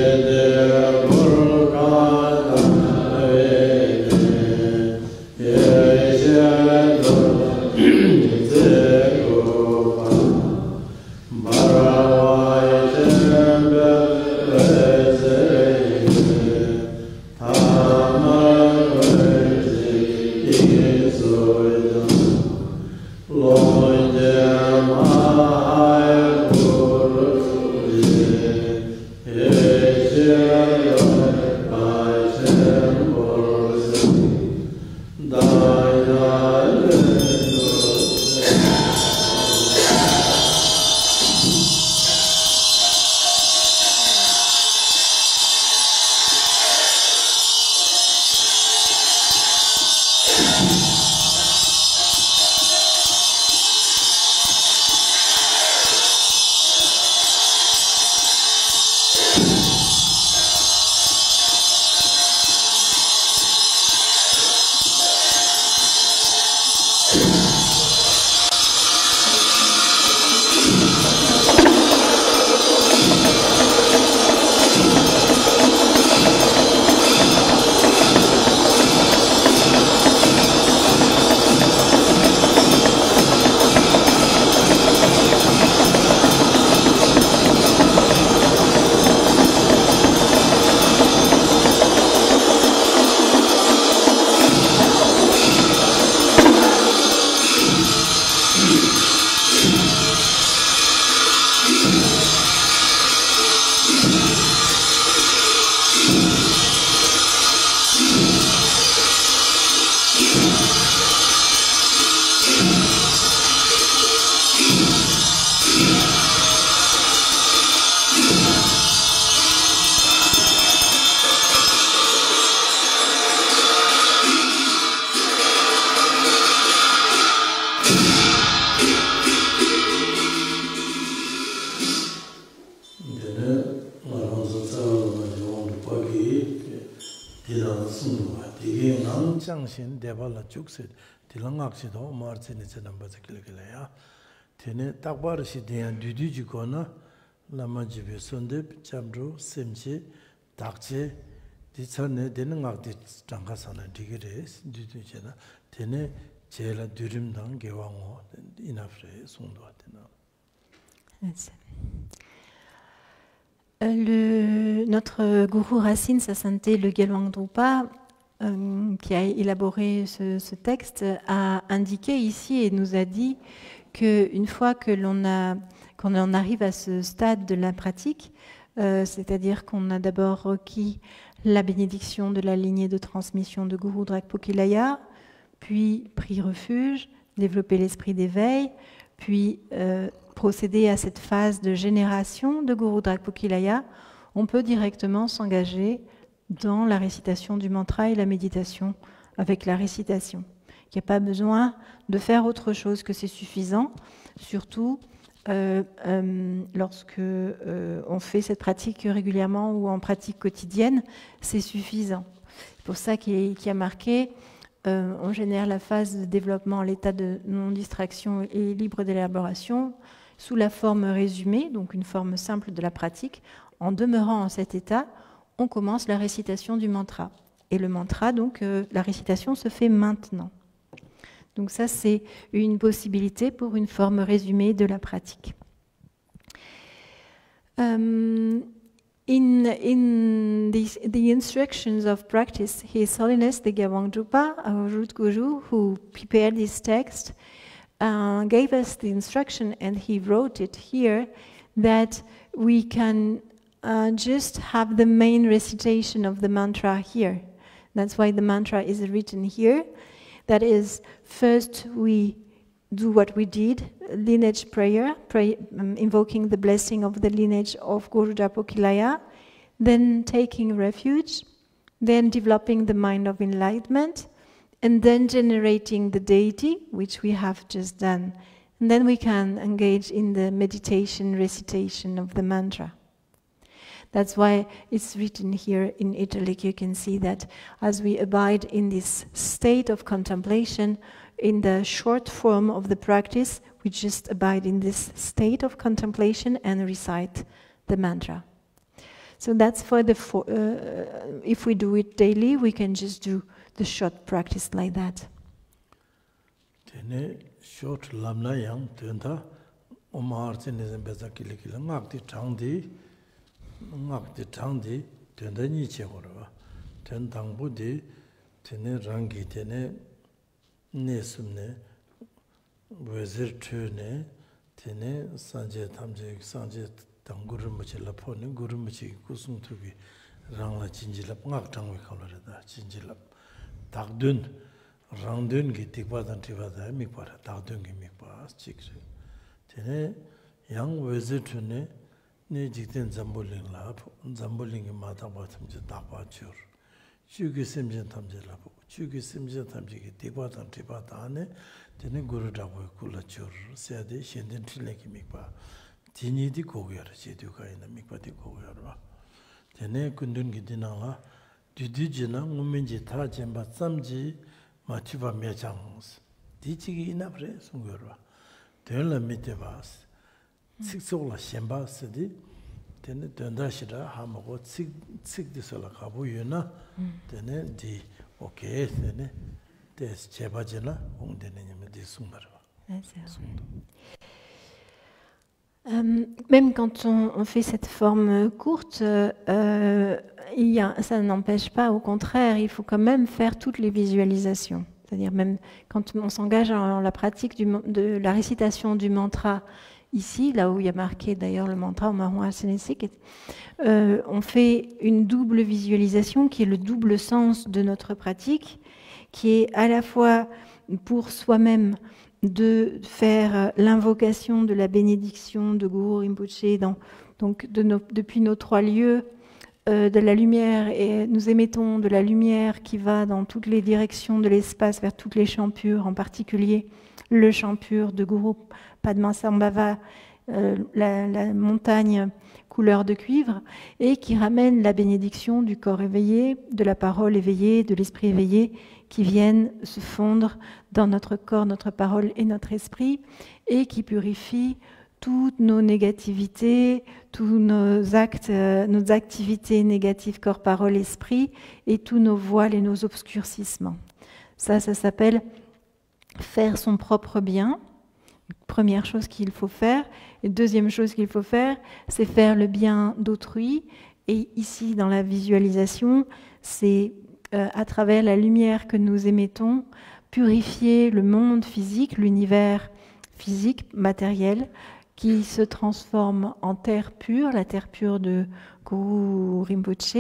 Yeah. 장신 대발라 쭉세 딜랑악시도 마르체니체 넘버스 길길래야 테네 딱바르시 대한 뒤뒤지거나 라마지베 손데 잠로 셈지 닥제 디천네 되는 악디 장가사나 디게레 뒤뒤제나 테네 제라 드림당 개왕호 이나프레 송도하테나. Le, notre gourou Racine, sa sainteté, le Gelwang Drupa, euh, qui a élaboré ce, ce texte, a indiqué ici et nous a dit qu'une fois que l'on a, qu'on en arrive à ce stade de la pratique, euh, c'est-à-dire qu'on a d'abord requis la bénédiction de la lignée de transmission de Guru Dragpo Kilaya, puis pris refuge, développer l'esprit d'éveil, puis euh, procéder à cette phase de génération de Guru Dragpo Kilaya, on peut directement s'engager dans la récitation du mantra et la méditation avec la récitation. Il n'y a pas besoin de faire autre chose que c'est suffisant, surtout euh, euh, lorsque euh, on fait cette pratique régulièrement ou en pratique quotidienne, c'est suffisant. C'est pour ça qu'il y a, qu'il y a marqué euh, on génère la phase de développement, l'état de non-distraction et libre d'élaboration sous la forme résumée, donc une forme simple de la pratique. En demeurant en cet état, on commence la récitation du mantra. Et le mantra, donc, euh, la récitation se fait maintenant. Donc ça, c'est une possibilité pour une forme résumée de la pratique. Um, in in the, the instructions of practice, His Holiness the Gelwang Drupa, our root guru, who prepared this text, uh, gave us the instruction, and he wrote it here, that we can uh, just have the main recitation of the mantra here. That's why the mantra is written here. That is, first we do what we did, lineage prayer, pray, um, invoking the blessing of the lineage of Guru Dragpo Kilaya, then taking refuge, then developing the mind of enlightenment, and then generating the deity, which we have just done. And then we can engage in the meditation, recitation of the mantra. That's why it's written here in italic. You can see that as we abide in this state of contemplation, in the short form of the practice, we just abide in this state of contemplation and recite the mantra. So that's for the, for, uh, if we do it daily, we can just do the short practice like that. Tene short lamna yang tenta omar tene beza kile kile ngakti changdi ngakti changdi tenta ni che gorwa ten tangbu di tene rangi tene ne sumne wezir tune tene sanje tamje sanje tanguru muche la phone guru muche kusung thugi rangla jinjilap ngak tangwe khalore da jinjilap takdun rangdun gi tikpa dan tiba da mikpa ra takdun gi mikpa chikre tene yang wezir tune ne jikten zamboling la zamboling gi mata batham je takpa chur chugi simjen tamje la chugi simjen tamje gi tikpa dan tiba da ne tene guru Dragpo kula chur seade shenden trile gi mikpa tini di kogyar chedu ka ina mikpa di kogyar ba tene kundun gi dinala didi jina ngumenji tha jemba samji ma chiba me changs di chigi ina pre sungyor ba tenla mite bas sikso la shemba sedi tene denda shira ha mo sik sik di sola ka bu yuna tene di okay tene des cheba jina ong tene nyame di sungbar ba. Euh, même quand on, on fait cette forme courte, euh, il y a, ça n'empêche pas, au contraire, il faut quand même faire toutes les visualisations. C'est-à-dire même quand on s'engage dans la pratique du, de la récitation du mantra ici, là où il y a marqué d'ailleurs le mantra au marron arsénétique, euh, on fait une double visualisation qui est le double sens de notre pratique, qui est à la fois pour soi-même de faire l'invocation de la bénédiction de Guru Rinpoché dans, donc de nos, depuis nos trois lieux euh, de la lumière, et nous émettons de la lumière qui va dans toutes les directions de l'espace vers toutes les champs purs, en particulier le champ pur de Guru Padmasambhava, euh, la, la montagne couleur de cuivre, et qui ramène la bénédiction du corps éveillé, de la parole éveillée, de l'esprit éveillé, qui viennent se fondre dans notre corps, notre parole et notre esprit, et qui purifient toutes nos négativités, tous nos actes, euh, nos activités négatives, corps, parole, esprit, et tous nos voiles et nos obscurcissements. Ça, ça s'appelle faire son propre bien. Première chose qu'il faut faire. Et deuxième chose qu'il faut faire, c'est faire le bien d'autrui. Et ici, dans la visualisation, c'est euh, à travers la lumière que nous émettons, purifier le monde physique, l'univers physique, matériel, qui se transforme en terre pure, la terre pure de Guru Rinpoche,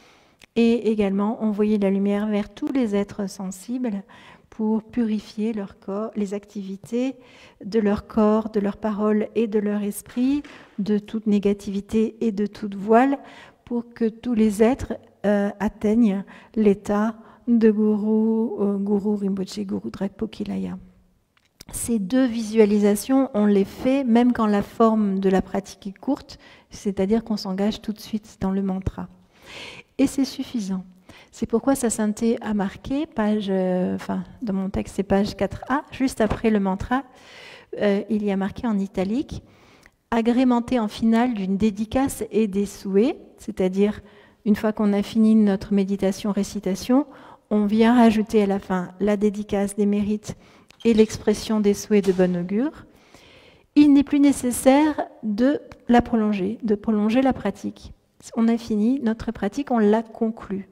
et également envoyer la lumière vers tous les êtres sensibles pour purifier leur corps, les activités de leur corps, de leur parole et de leur esprit, de toute négativité et de toute voile, pour que tous les êtres euh, atteignent l'état de Guru, euh, Guru Rinpoche, Guru Dragpo Kilaya. Ces deux visualisations, on les fait même quand la forme de la pratique est courte, c'est-à-dire qu'on s'engage tout de suite dans le mantra. Et c'est suffisant. C'est pourquoi Sa Sainteté a marqué, page, euh, enfin, dans mon texte c'est page quatre A, juste après le mantra, euh, il y a marqué en italique, agrémenté en finale d'une dédicace et des souhaits, c'est-à-dire une fois qu'on a fini notre méditation-récitation, on vient rajouter à la fin la dédicace des mérites et l'expression des souhaits de bon augure. Il n'est plus nécessaire de la prolonger, de prolonger la pratique. On a fini notre pratique, on l'a conclue.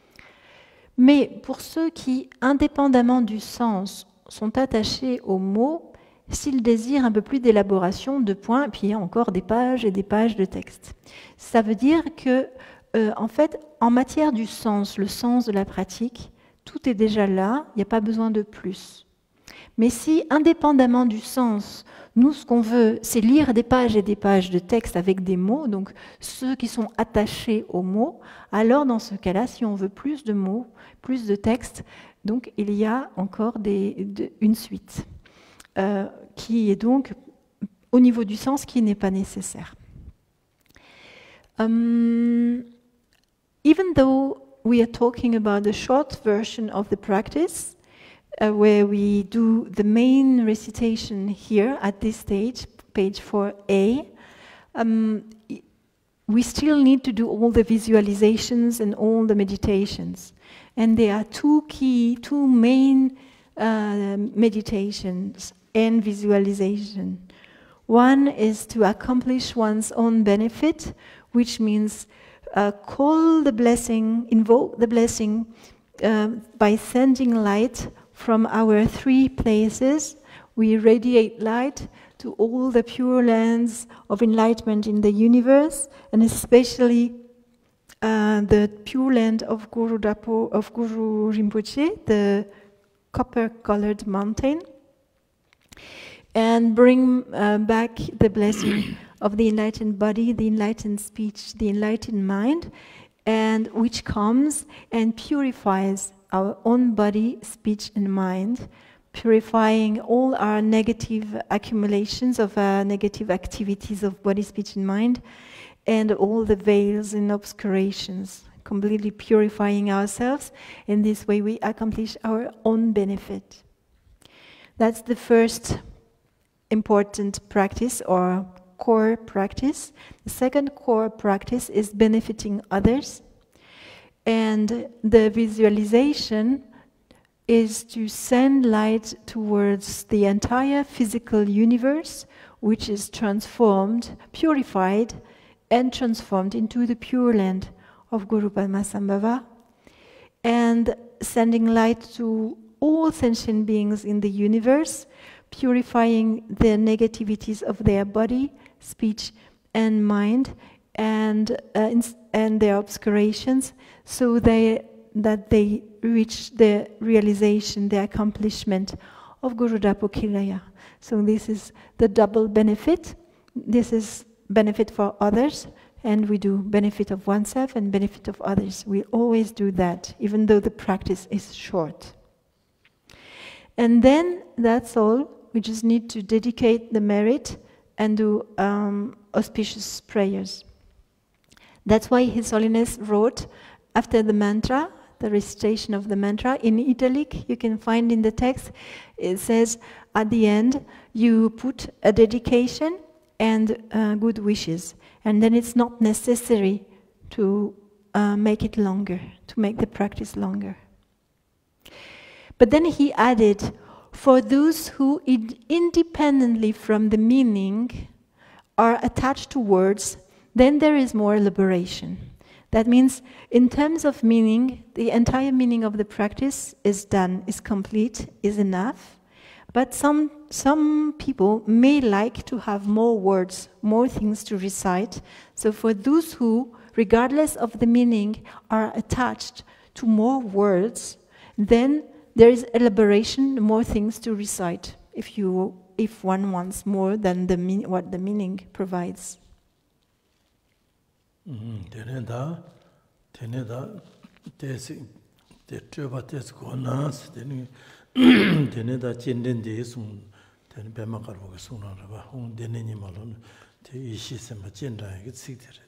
Mais pour ceux qui, indépendamment du sens, sont attachés aux mots, s'ils désirent un peu plus d'élaboration, de points, et puis il y a encore des pages et des pages de texte. Ça veut dire que, euh, en fait, en matière du sens, le sens de la pratique, tout est déjà là, il n'y a pas besoin de plus. Mais si, indépendamment du sens, nous, ce qu'on veut, c'est lire des pages et des pages de texte avec des mots, donc ceux qui sont attachés aux mots, alors dans ce cas-là, si on veut plus de mots, plus de texte, donc il y a encore des, de, une suite, euh, qui est donc, au niveau du sens, qui n'est pas nécessaire. Um, even though we are talking about the short version of the practice, Uh, where we do the main recitation here at this stage, page four A, um, we still need to do all the visualizations and all the meditations. And there are two key, two main uh, meditations and visualization. One is to accomplish one's own benefit, which means uh, call the blessing, invoke the blessing uh, by sending light from our three places. We radiate light to all the pure lands of enlightenment in the universe, and especially uh, the pure land of Guru Dapo, of Guru Rinpoche, the copper-colored mountain, and bring uh, back the blessing of the enlightened body, the enlightened speech, the enlightened mind, and which comes and purifies our own body, speech, and mind, purifying all our negative accumulations of our negative activities of body, speech, and mind, and all the veils and obscurations, completely purifying ourselves. In this way, we accomplish our own benefit. That's the first important practice or core practice. The second core practice is benefiting others. And the visualization is to send light towards the entire physical universe, which is transformed, purified, and transformed into the pure land of Guru Padmasambhava, and sending light to all sentient beings in the universe, purifying the negativities of their body, speech, and mind, and uh, and their obscurations, so they that they reach the realization, the accomplishment of Guruda Pokilaya. So this is the double benefit. This is benefit for others, and we do benefit of oneself and benefit of others. We always do that, even though the practice is short. And then that's all. We just need to dedicate the merit and do um, auspicious prayers. That's why His Holiness wrote, after the mantra, the recitation of the mantra, in italic, you can find in the text, it says, at the end, you put a dedication and uh, good wishes. And then it's not necessary to uh, make it longer, to make the practice longer. But then he added, for those who, independently from the meaning, are attached to words, then there is more elaboration. That means, in terms of meaning, the entire meaning of the practice is done, is complete, is enough. But some, some people may like to have more words, more things to recite. So for those who, regardless of the meaning, are attached to more words, then there is elaboration, more things to recite, if, you, if one wants more than the mean, what the meaning provides. Teneda, teneda, tesi, te truba tes gonas, teni, teneda chinden de sum, ten bema karboga sunaraba, un deneni malon, te ishi sema chenda, it sitere.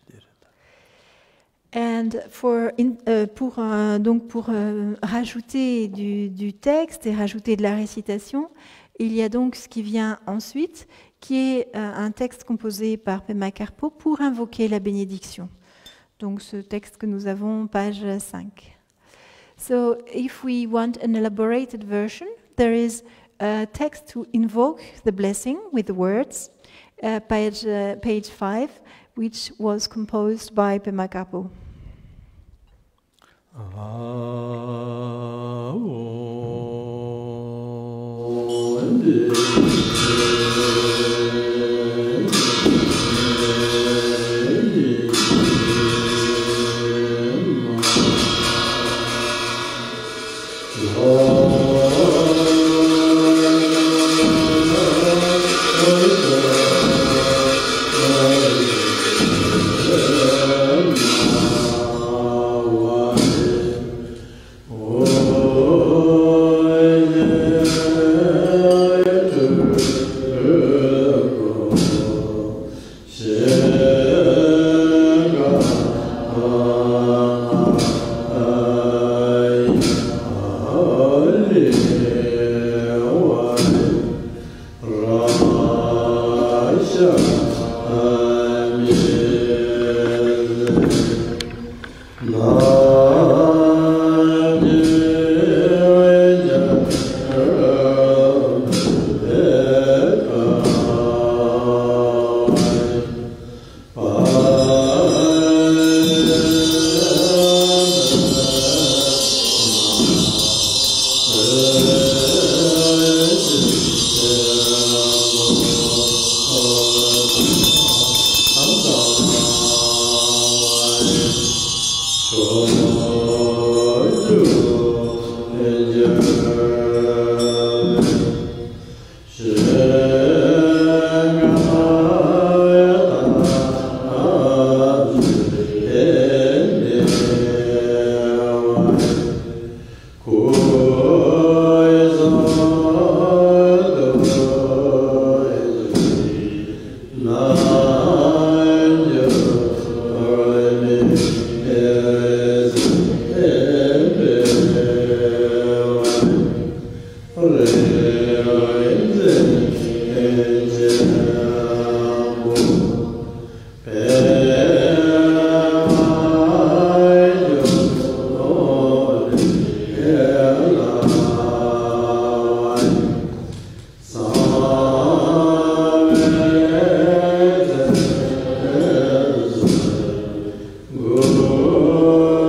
And for in, euh, pour, euh, donc pour euh, rajouter du, du texte et rajouter de la récitation, il y a donc ce qui vient ensuite, qui est euh, un texte composé par Pema Karpo pour invoquer la bénédiction. Donc ce texte que nous avons, page cinq. So if we want an elaborated version, there is a text to invoke the blessing with the words, uh, page, uh, page five, which was composed by Pema Karpo. Ah, Oh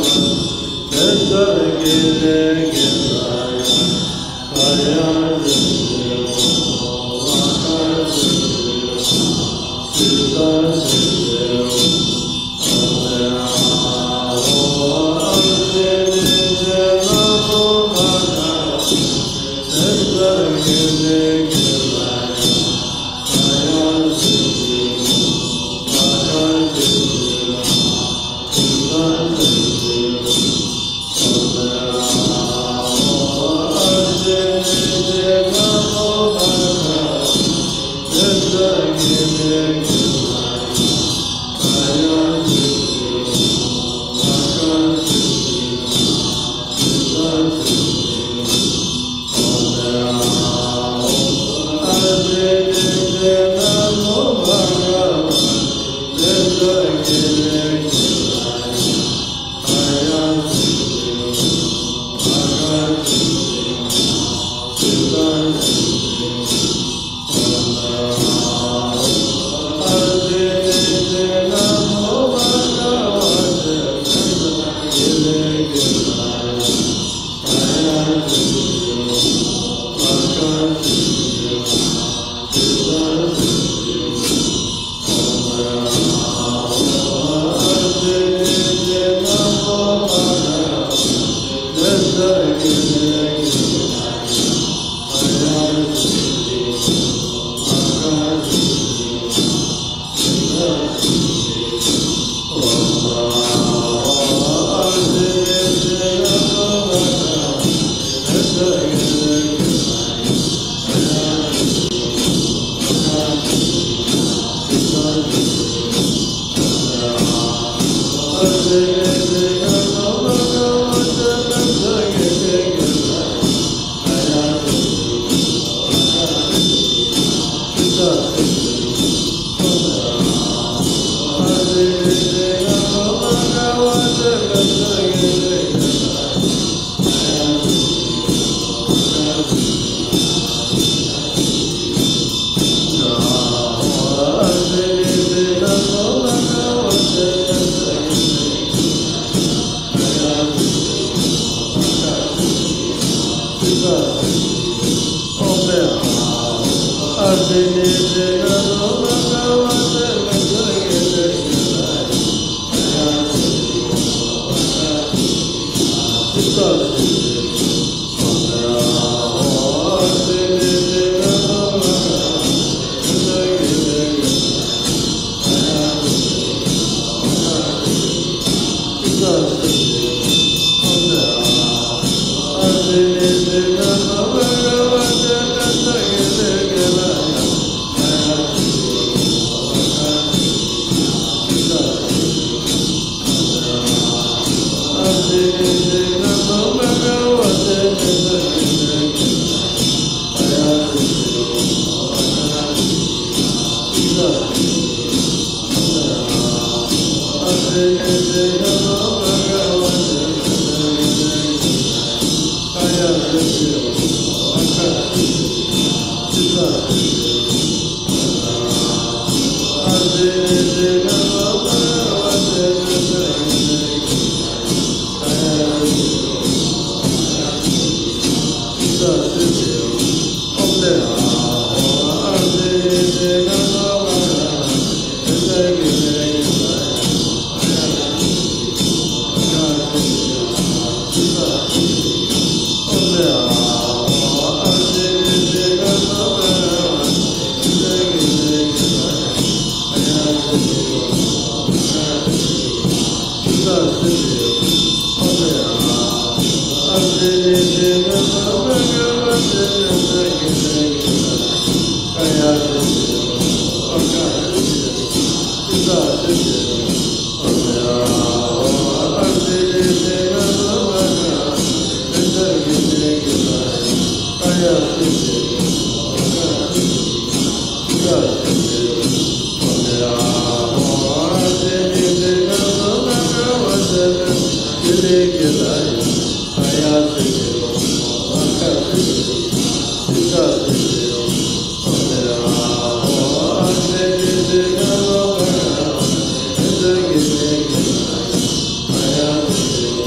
Thank you.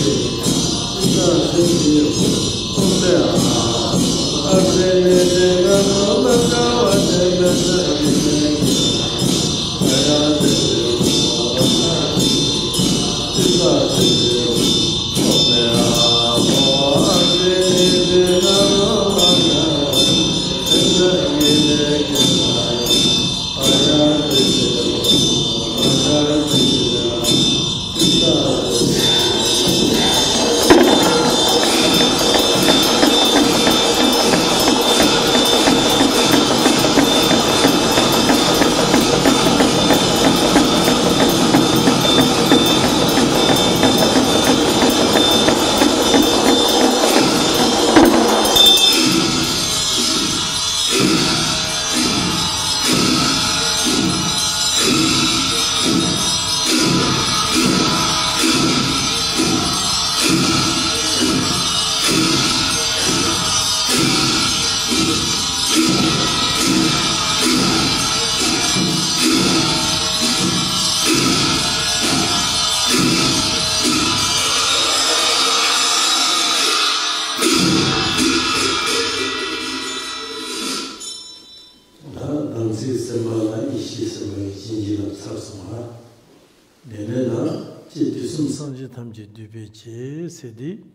Sedi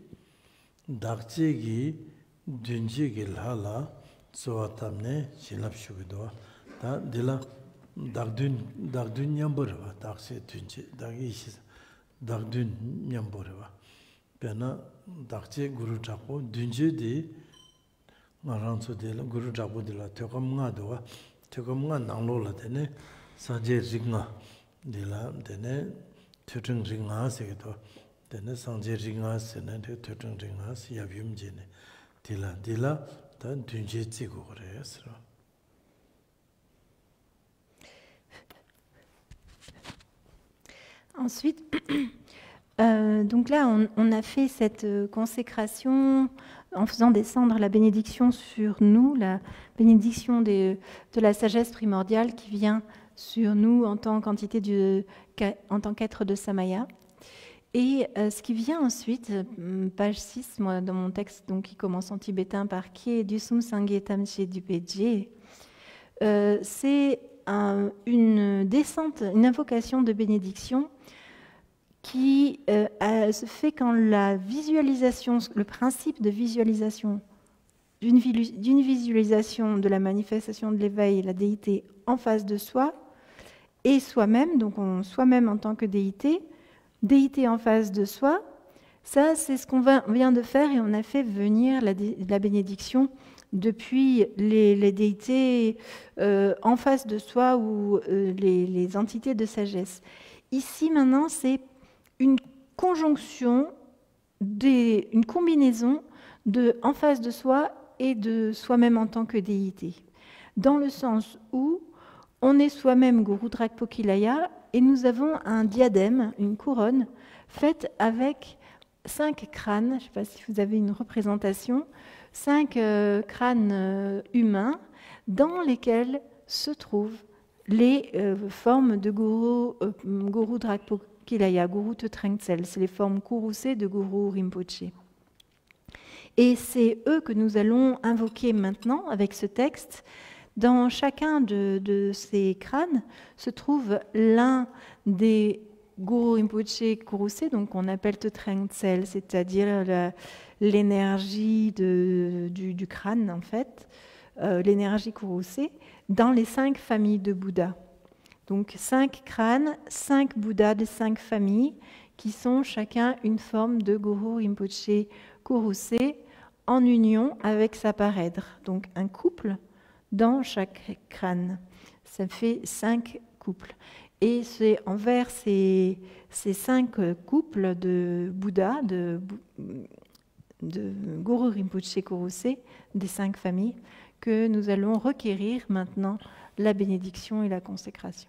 dakchegi dunjigi lhala soatamne shilap shugidwa ta dila dagdun dagdun nyamborwa dakse dunji dagi shi dagdun nyamborwa pena dakche guru chapo dunji di ngaranso dila guru chapo dila tokam nga dowa tokam nga nanglo la dene sanje ringa dila dene tutung ringa segidwa dene sanje ringas ne de tutung ringas yavyum jene dila dila dan dunje tsigo res. Ensuite, euh, donc là, on, on a fait cette consécration en faisant descendre la bénédiction sur nous, la bénédiction des, de la sagesse primordiale qui vient sur nous en tant qu'entité du, en tant qu'être de Samaya. Et euh, ce qui vient ensuite, page six, moi, dans mon texte donc, qui commence en tibétain par Kie Dusum Sangye Tamche Dupeje, euh, c'est un, une descente, une invocation de bénédiction qui euh, a, se fait quand la visualisation, le principe de visualisation d'une visualisation de la manifestation de l'éveil, la déité en face de soi, et soi-même, donc soi-même en tant que déité, déité en face de soi, ça c'est ce qu'on vient de faire et on a fait venir la, la bénédiction depuis les, les déités euh, en face de soi ou euh, les, les entités de sagesse. Ici maintenant c'est une conjonction, des, une combinaison de en face de soi et de soi-même en tant que déité, dans le sens où on est soi-même Guru Drakpokilaya et nous avons un diadème, une couronne, faite avec cinq crânes, je ne sais pas si vous avez une représentation, cinq euh, crânes euh, humains dans lesquels se trouvent les euh, formes de Guru, euh, Guru Drakpokilaya, Guru Tetrengtsel, c'est les formes Kurusé de Guru Rinpoche. Et c'est eux que nous allons invoquer maintenant avec ce texte. Dans chacun de, de ces crânes se trouve l'un des Guru Rinpoche Kurusé, donc on appelle Tetrengtsel, c'est-à-dire l'énergie du, du crâne en fait, euh, l'énergie Kurusé, dans les cinq familles de Bouddha. Donc cinq crânes, cinq Bouddhas de cinq familles qui sont chacun une forme de Guru Rinpoche Kurusé en union avec sa parèdre, donc un couple dans chaque crâne. Ça fait cinq couples. Et c'est envers ces, ces cinq couples de Bouddha, de, de Guru Rinpoche Kurusé, des cinq familles, que nous allons requérir maintenant la bénédiction et la consécration.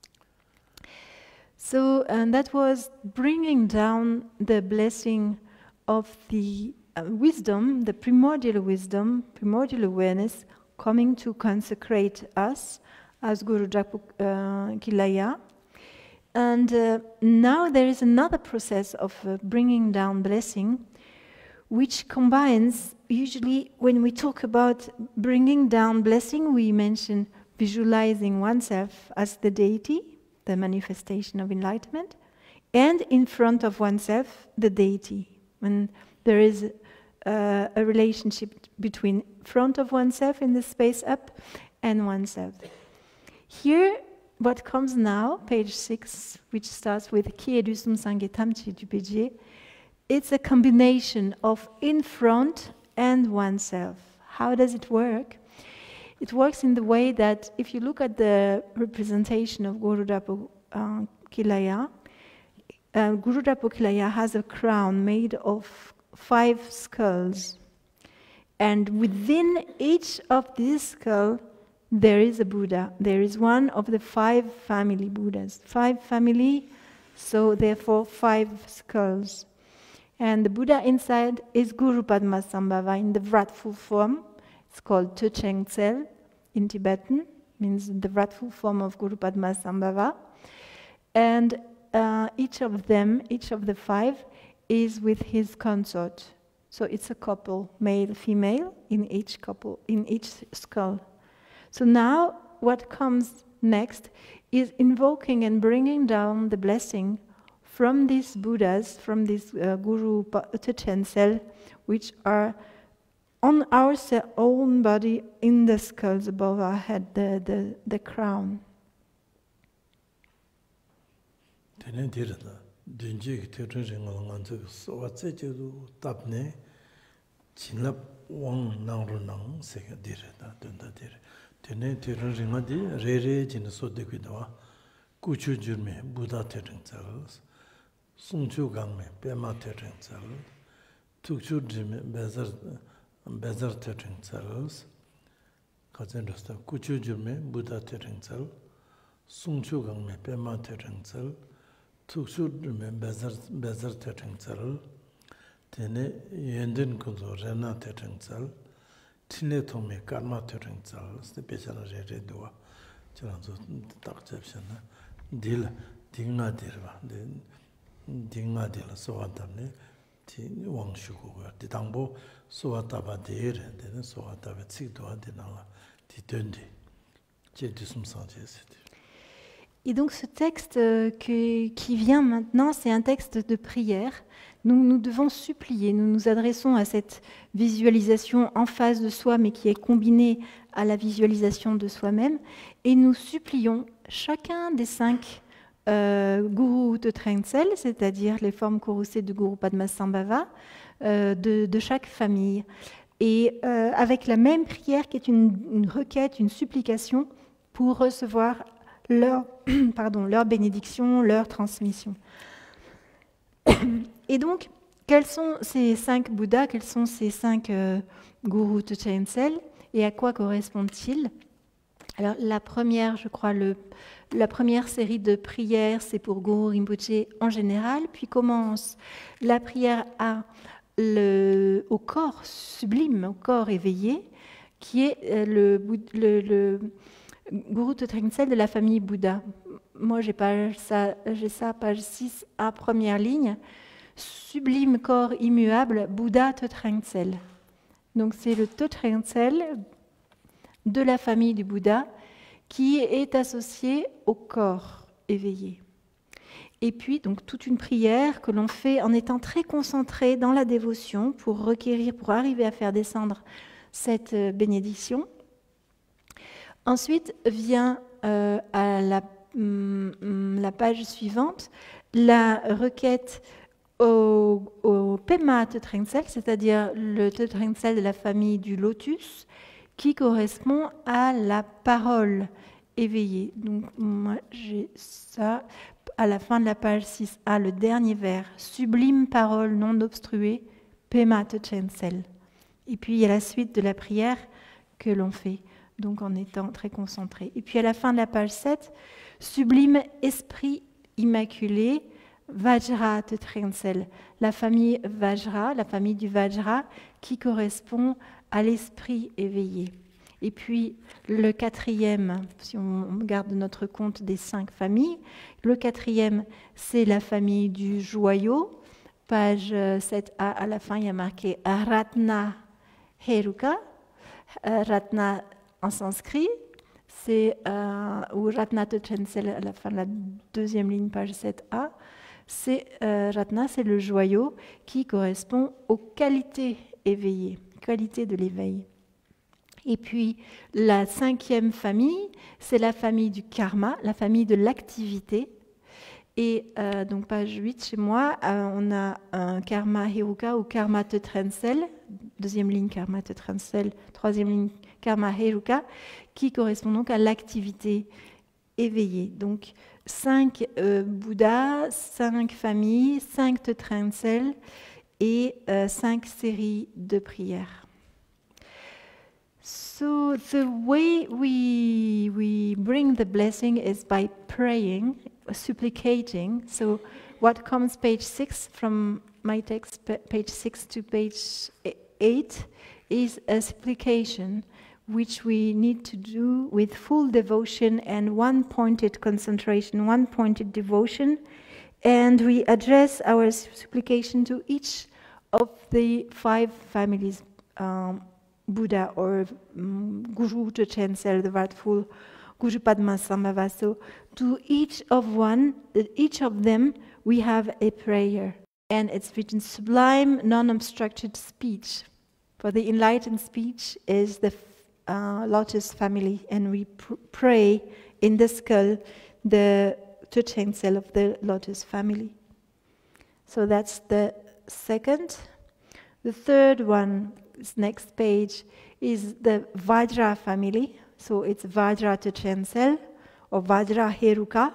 So, and that was bringing down the blessing of the uh, wisdom, the primordial wisdom, primordial awareness, coming to consecrate us as Guru Drakpokilaya. And uh, now there is another process of uh, bringing down blessing, which combines, usually when we talk about bringing down blessing, we mention visualizing oneself as the deity, the manifestation of enlightenment, and in front of oneself, the deity. When there is uh, a relationship between front of oneself in the space up and oneself. Here, what comes now, page six, which starts with Ki Edu Sum Sangye Tamchi du Pejie, it's a combination of in front and oneself. How does it work? It works in the way that if you look at the representation of Guru Dapo uh, Kilaya, uh, Guru Dapo Kilaya has a crown made of five skulls. And within each of these skulls, there is a Buddha. There is one of the five family Buddhas. Five family, so therefore five skulls. And the Buddha inside is Guru Padmasambhava in the vratful form. It's called Techeng Tsel in Tibetan, means the vratful form of Guru Padmasambhava. And uh, each of them, each of the five, is with his consort. So it's a couple, male, female, in each couple, in each skull. So now what comes next is invoking and bringing down the blessing from these Buddhas, from this uh, Guru Techeng Tsel, which are on our own body in the skulls above our head, the, the, the crown. Tene tiran ringa di re re jine so de kwidawa kuchu jurme Buddha tereng tsal, sungchu gangme pema tereng tsal, tukchu jime bezar bezar tereng tsal, kazen rasta kuchu jurme Buddha tereng tsal, sungchu gangme pema tereng tsal, tukchu jurme bezar bezar tereng tsal, tene yenden kunzo rena tereng tsal. Tine tome karma tereng tsal, ste pechana re re duwa, chiranzo tak chepshana, dil dinga dirwa, dinga dila sowa tabne, ti wang shuku kwa, di tangbo sowa taba dire, dine sowa taba tsik duwa dinala, ti dundi, che disum sanje siti. Et donc ce texte euh, que, qui vient maintenant, c'est un texte de prière. Nous, nous devons supplier, nous nous adressons à cette visualisation en face de soi, mais qui est combinée à la visualisation de soi-même, et nous supplions chacun des cinq euh, Guru Techeng Tsel, c'est-à-dire les formes courroucées de Guru Padmasambhava, euh, de, de chaque famille, et euh, avec la même prière qui est une, une requête, une supplication pour recevoir leur, pardon, leur bénédiction, leur transmission. Et donc, quels sont ces cinq Bouddhas, quels sont ces cinq euh, Guru Techeng Tsel et à quoi correspondent-ils? Alors, la première, je crois, le, la première série de prières, c'est pour Guru Rinpoche en général, puis commence la prière à le, au corps sublime, au corps éveillé, qui est euh, le, le, le Guru Techeng Tsel de la famille Bouddha. Moi, j'ai ça, j'ai ça, page six A, première ligne. Sublime corps immuable, Bouddha Techeng Tsel. Donc, c'est le Techeng Tsel de la famille du Bouddha qui est associé au corps éveillé. Et puis, donc, toute une prière que l'on fait en étant très concentré dans la dévotion pour requérir, pour arriver à faire descendre cette bénédiction. Ensuite vient euh, à la la page suivante, la requête au, au Pema Techeng Tsel, c'est-à-dire le Techeng Tsel de la famille du lotus, qui correspond à la parole éveillée. Donc moi j'ai ça à la fin de la page six A, le dernier vers, sublime parole non obstruée, Pema Techeng Tsel. Et puis il y a la suite de la prière que l'on fait, donc en étant très concentré. Et puis à la fin de la page sept, sublime esprit immaculé, Vajra Techeng Tsel, la famille Vajra, la famille du Vajra, qui correspond à l'esprit éveillé. Et puis le quatrième, si on garde notre compte des cinq familles, le quatrième, c'est la famille du joyau. Page sept a, à la fin, il y a marqué Ratna Heruka. Euh, Ratna en sanskrit, c'est euh, ou Ratna Totensel à la fin de la deuxième ligne, page sept a. C'est, euh, Ratna, c'est le joyau qui correspond aux qualités éveillées, qualités de l'éveil. Et puis la cinquième famille, c'est la famille du karma, la famille de l'activité. Et euh, donc page huit chez moi, euh, on a un karma heruka ou karma tetrensel, deuxième ligne karma tetrensel, troisième ligne karma heruka, qui correspond donc à l'activité éveillée. Donc cinq euh, Bouddhas, cinq familles, cinq tetrensel et euh, cinq séries de prières. So the way we we bring the blessing is by praying, supplicating. So what comes page six from my text, page six to page eight, is a supplication which we need to do with full devotion and one-pointed concentration, one-pointed devotion. And we address our supplication to each of the five families, um, Buddha or um, Guru Totensel, the rightful Guru Padmasambhava. So to each of one, each of them, we have a prayer. And it's written sublime, non-obstructed speech. For the enlightened speech is the uh, lotus family, and we pr- pray in the skull the Totensel of the lotus family. So that's the second. The third one, this next page, is the Vajra family. So it's Vajra Totensel or Vajra Heruka.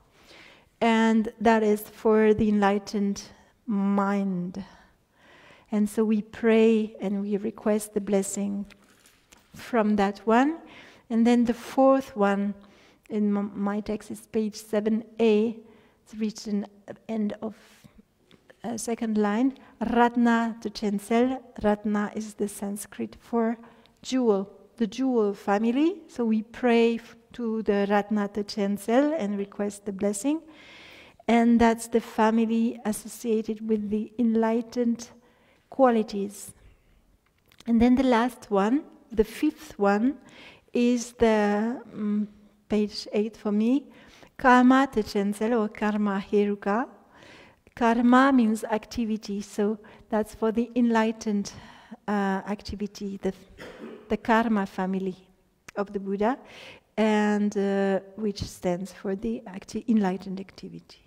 And that is for the enlightened mind. And so we pray and we request the blessing from that one. And then the fourth one, in my text is page seven a, it's written at the end of uh, second line, Ratna Totensel. Ratna is the Sanskrit for jewel, the jewel family. So we pray f- to the Ratna Totensel and request the blessing. And that's the family associated with the enlightened qualities. And then the last one, the fifth one, is the um, page eight for me, Karma Totensel or Karma Heruka. Karma means activity, so that's for the enlightened uh, activity, the, the Karma family of the Buddha, and uh, which stands for the acti- enlightened activity.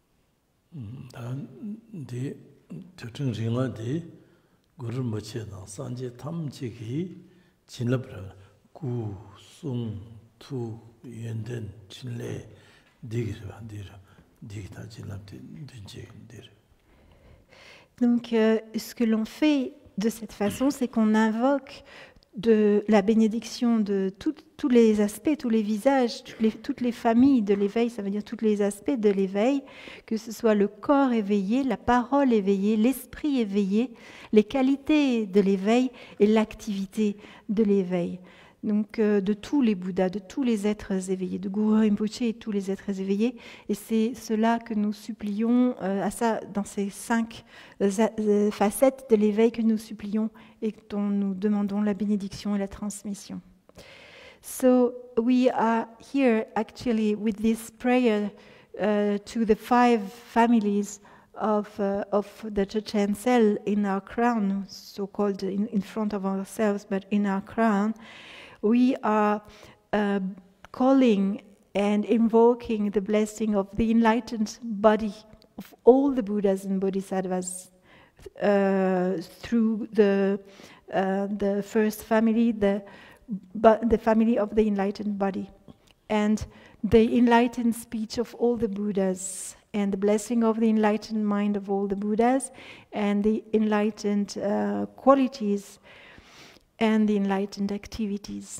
The Tutung Ringa de Guru Moche na Sanje Tamchiki Chinlapra Ku Sung Tu Yenden Chinle Digra Dira Digita Chinlapti Dinjir. Donc, euh, ce que l'on fait de cette façon, c'est qu'on invoque de la bénédiction de tout, tous les aspects, tous les visages, toutes les, toutes les familles de l'éveil, ça veut dire tous les aspects de l'éveil, que ce soit le corps éveillé, la parole éveillée, l'esprit éveillé, les qualités de l'éveil et l'activité de l'éveil. Donc euh, de tous les Bouddhas, de tous les êtres éveillés, de Guru Rinpoche et tous les êtres éveillés. Et c'est cela que nous supplions, euh, à ça, dans ces cinq euh, facettes de l'éveil que nous supplions et dont nous demandons la bénédiction et la transmission. So we are here actually with this prayer uh, to the five families of uh, of the Totensel in our crown, so-called in, in front of ourselves, but in our crown. We are uh, calling and invoking the blessing of the enlightened body of all the Buddhas and Bodhisattvas uh, through the uh, the first family, the but the family of the enlightened body, and the enlightened speech of all the Buddhas, and the blessing of the enlightened mind of all the Buddhas, and the enlightened uh, qualities and the enlightened activities.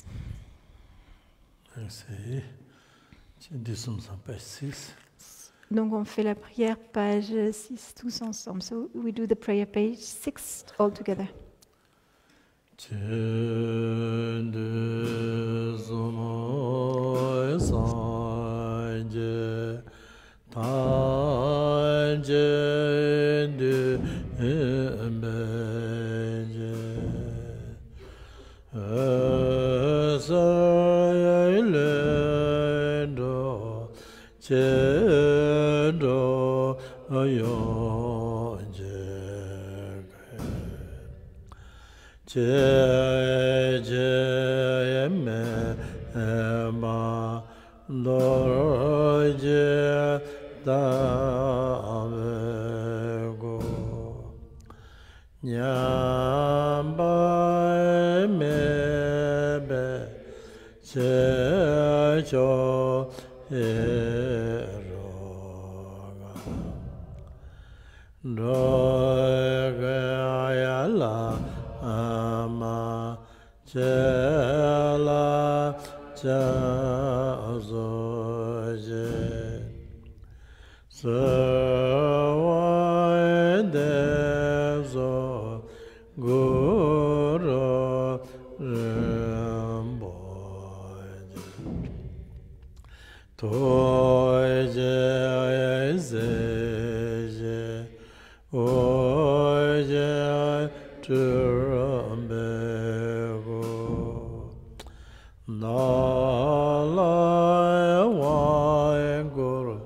Donc on fait la prière page six tous ensemble. So we do the prayer page six all together. Chende Sumo Sanje Tanje De Embeje Asayelendo Chendo Ayonje Je je me ma dorje da go nyamba me be je cho e ro ga ya la ama chela chazoje sawadezo guru ramboje toje ezeje oje Turumbego Nala Wanguru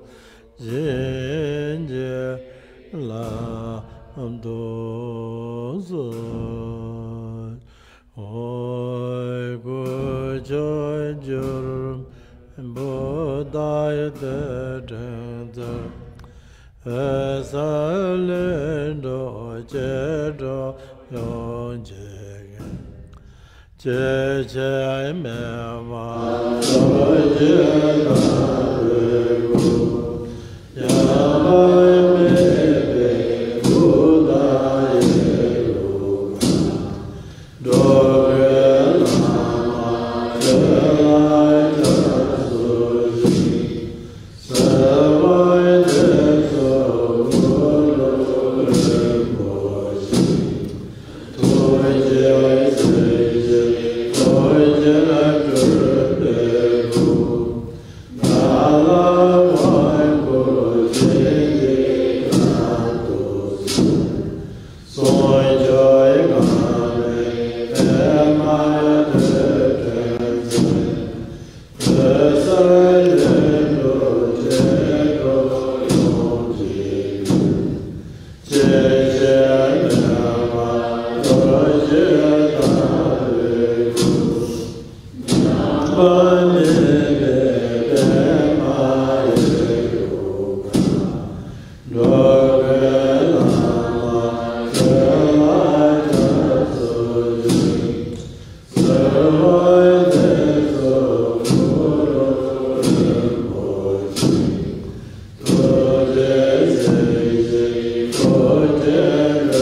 Jinje La Amdozo Oi Gujoy Jurum Bodaya Dedenda Esalendo Jedo Yonjega Je je me ma je ya me be kuda do Oh,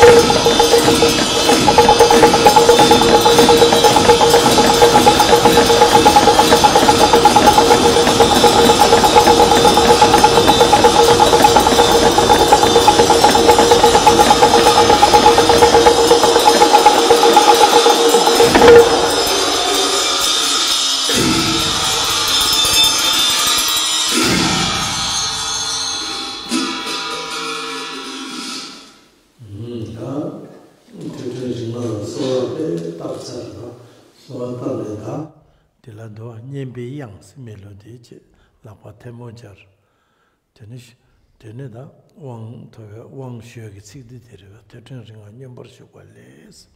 멜로디 라파 테모저 되네 되네다 왕 toga 왕 쉬어기 찍디 데려가 대전증아 년버시 관리스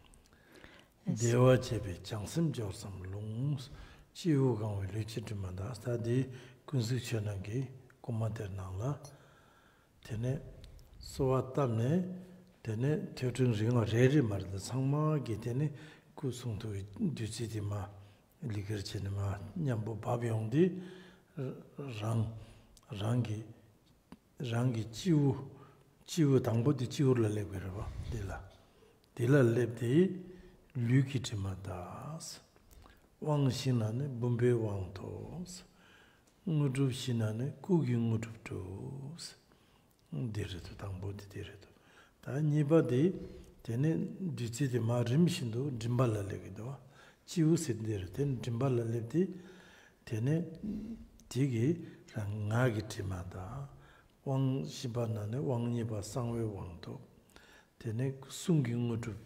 대화 제비 장심조섬 롱 지우강을 리치드만다 스타디 군수천한게 고만데나라 되네 소왔다네 되네 대전증아 레리 말다 상마게 되네 구송도 뒤지디마 리거치는마 냠보 바비용디 랑 랑기 랑기 지우 지우 당보디 지우를 레베르바 딜라 딜라 렙디 류키티마다스 왕신나네 bombe 왕토스 무주신나네 구경무주토스 데르도 당보디 데르도 다 니바디 데네 디치디 마림신도 짐발라레기도 지우신데르 된 짐발라레디 데네 디기 랑가기티마다 왕시바나네 왕니바 상외 왕도 데네 숭경무주토스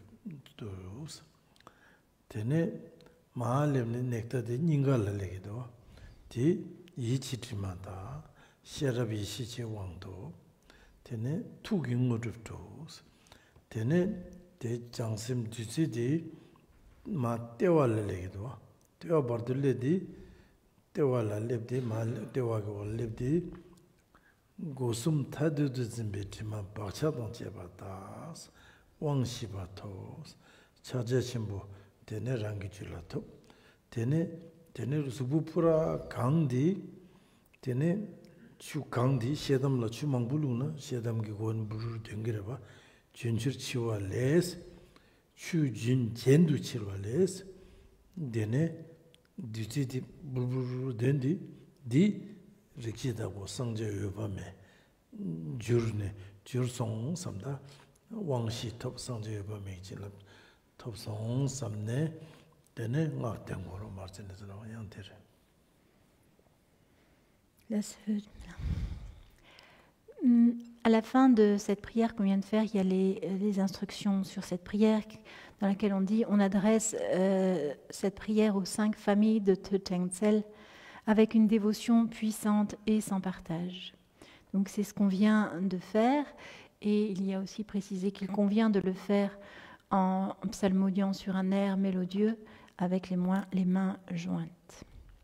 데네 마알렘네 넥타데 닝갈레기도 디 이치티마다 셰라비 시체 왕도 데네 투경무주토스 데네 대장심 뒤지디 마 때와레기도 때와 버들레디 때와랄레디 말 때와고 렙디 고숨 타드드즘베티마 바차동 제바다 왕시바토스 차제신부 데네 랑기줄라토 데네 데네 수부프라 강디 데네 추 강디 셰담라 추망불루나 셰담기 곤 부르 댕기라바 준출치와 레스 추진 젠두 치와 레스 데네 디티디 부르 덴디 디 릭시다고 상제 요밤에 주르네 주르송 삼다 왕시 톱 상제 요밤에 지라 톱송 삼네 데네 나땡고로 마르체네스나 양테레 À la fin de cette prière qu'on vient de faire, il y a les, les instructions sur cette prière dans laquelle on dit on adresse euh, cette prière aux cinq familles de Tetengsel avec une dévotion puissante et sans partage. Donc c'est ce qu'on vient de faire, et il y a aussi précisé qu'il convient de le faire en psalmodiant sur un air mélodieux avec les, moins, les mains jointes.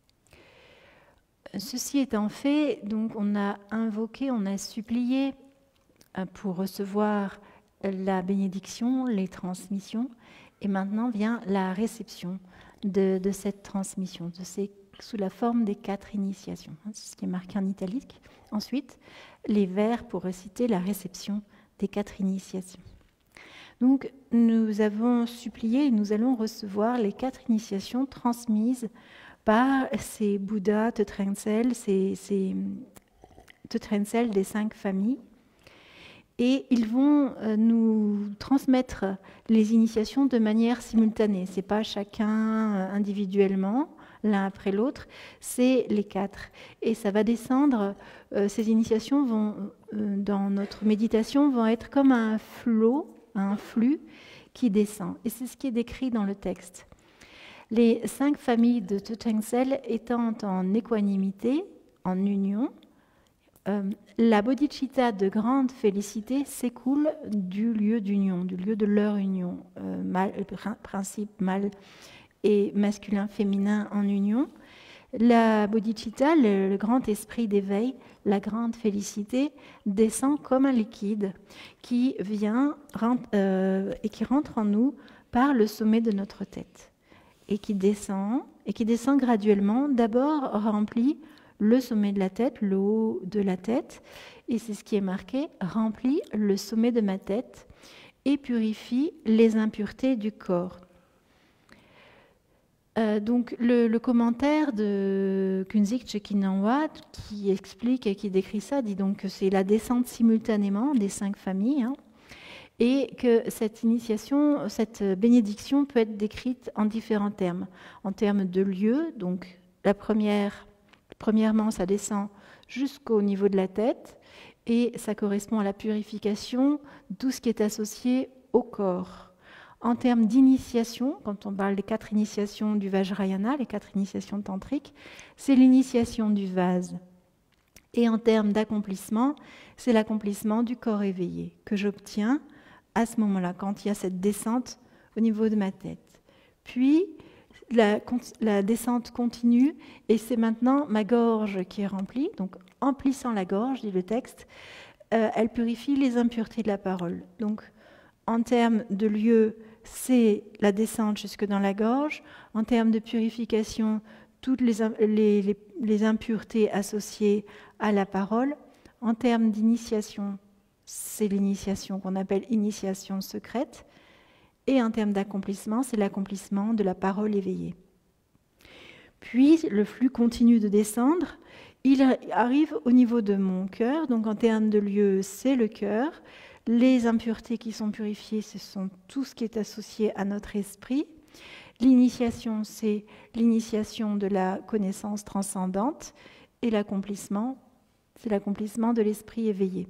Ceci étant fait, donc on a invoqué, on a supplié pour recevoir la bénédiction, les transmissions, et maintenant vient la réception de, de cette transmission, de ces, sous la forme des quatre initiations. C'est ce qui est marqué en italique. Ensuite, les vers pour reciter la réception des quatre initiations. Donc, nous avons supplié et nous allons recevoir les quatre initiations transmises par ces Bouddhas Tetengsel, ces, ces Tetengsel des cinq familles. Et ils vont nous transmettre les initiations de manière simultanée. Ce n'est pas chacun individuellement, l'un après l'autre, c'est les quatre. Et ça va descendre, euh, ces initiations vont, euh, dans notre méditation, vont être comme un flot, un flux qui descend. Et c'est ce qui est décrit dans le texte. Les cinq familles de Tetengsel étant en équanimité, en union, euh, la bodhicitta de grande félicité s'écoule du lieu d'union, du lieu de leur union, euh, mâle, principe mâle et masculin, féminin en union. La bodhicitta, le, le grand esprit d'éveil, la grande félicité, descend comme un liquide qui vient rentre, euh, et qui rentre en nous par le sommet de notre tête et qui descend et qui descend graduellement. D'abord remplit le sommet de la tête, le haut de la tête, et c'est ce qui est marqué, remplit le sommet de ma tête. et purifie les impuretés du corps. Euh, donc le, le commentaire de Kunzik Chekinanwa qui explique et qui décrit ça dit donc que c'est la descente simultanément des cinq familles, hein, et que cette initiation, cette bénédiction peut être décrite en différents termes. En termes de lieu, donc la première, premièrement ça descend jusqu'au niveau de la tête et ça correspond à la purification, tout ce qui est associé au corps. En termes d'initiation, quand on parle des quatre initiations du Vajrayana, les quatre initiations tantriques, c'est l'initiation du vase. Et en termes d'accomplissement, c'est l'accomplissement du corps éveillé que j'obtiens à ce moment-là, quand il y a cette descente au niveau de ma tête. Puis, la, la descente continue et c'est maintenant ma gorge qui est remplie. Donc, emplissant la gorge, dit le texte, euh, elle purifie les impuretés de la parole. Donc, en termes de lieu, c'est la descente jusque dans la gorge. En termes de purification, toutes les, les, les, les impuretés associées à la parole. En termes d'initiation, c'est l'initiation qu'on appelle initiation secrète. Et en termes d'accomplissement, c'est l'accomplissement de la parole éveillée. Puis, le flux continue de descendre. Il arrive au niveau de mon cœur. Donc, en termes de lieu, c'est le cœur. Les impuretés qui sont purifiées, ce sont tout ce qui est associé à notre esprit. L'initiation, c'est l'initiation de la connaissance transcendante. Et l'accomplissement, c'est l'accomplissement de l'esprit éveillé.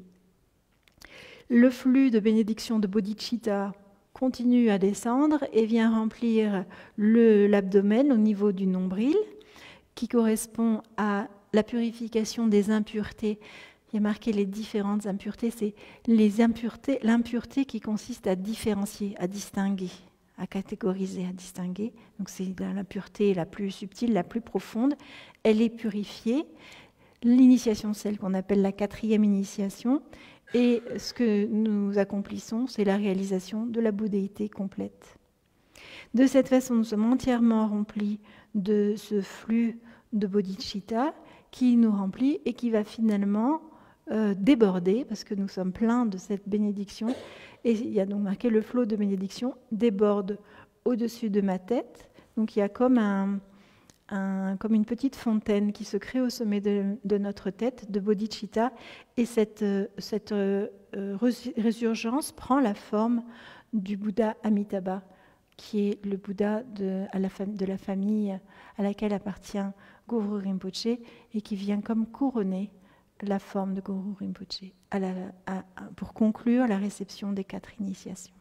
Le flux de bénédiction de bodhicitta continue à descendre et vient remplir le, l'abdomen au niveau du nombril, qui correspond à la purification des impuretés. Il y a marqué les différentes impuretés, c'est les impuretés, l'impureté qui consiste à différencier, à distinguer, à catégoriser, à distinguer. Donc c'est l'impureté la plus subtile, la plus profonde. Elle est purifiée. L'initiation, celle qu'on appelle la quatrième initiation, et ce que nous accomplissons, c'est la réalisation de la bouddhéité complète. De cette façon, nous sommes entièrement remplis de ce flux de bodhicitta qui nous remplit et qui va finalement Euh, déborder, parce que nous sommes pleins de cette bénédiction. Et il y a donc marqué le flot de bénédiction déborde au-dessus de ma tête. Donc il y a comme, un, un, comme une petite fontaine qui se crée au sommet de, de notre tête, de bodhicitta. Et cette, cette euh, résurgence prend la forme du Bouddha Amitabha, qui est le Bouddha de, à la, de la famille à laquelle appartient Guru Rinpoche et qui vient comme couronner la forme de Guru Rinpoche à la, à, à, pour conclure la réception des quatre initiations.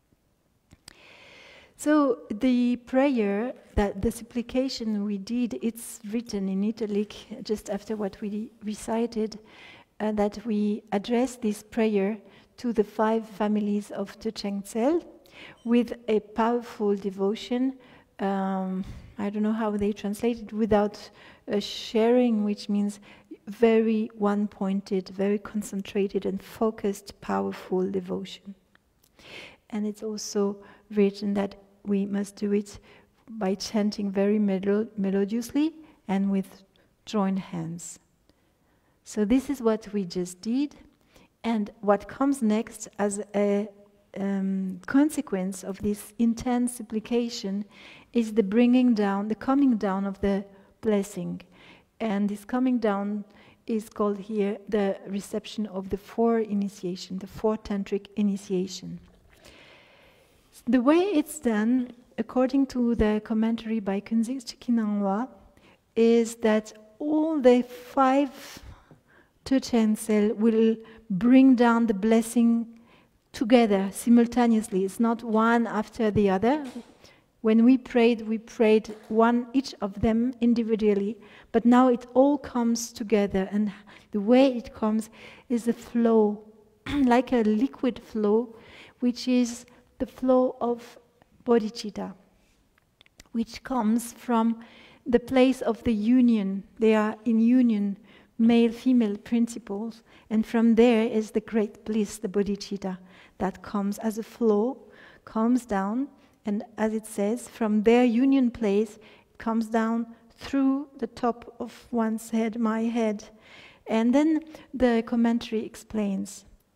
So the prayer, that the supplication we did, it's written in italic just after what we recited, uh, that we address this prayer to the five families of Techeng Tsel with a powerful devotion. Um, I don't know how they translate it, without uh, sharing, which means very one-pointed, very concentrated and focused, powerful devotion. And it's also written that we must do it by chanting very melo- melodiously and with joined hands. So this is what we just did, and what comes next as a um, consequence of this intense supplication is the bringing down, the coming down of the blessing. And this coming down is called here the reception of the four initiation, the four tantric initiation. The way it's done, according to the commentary by Kunzik Chekinanwa, is that all the five Techeng Tsel will bring down the blessing together, simultaneously. It's not one after the other. When we prayed, we prayed one, each of them individually, but now it all comes together, and the way it comes is a flow, like a liquid flow, which is the flow of bodhicitta, which comes from the place of the union. They are in union, male-female principles, and from there is the great bliss, the bodhicitta, that comes as a flow, comes down, and as it says, from their union place, it comes down through the top of one's head, my head. And then the commentary explains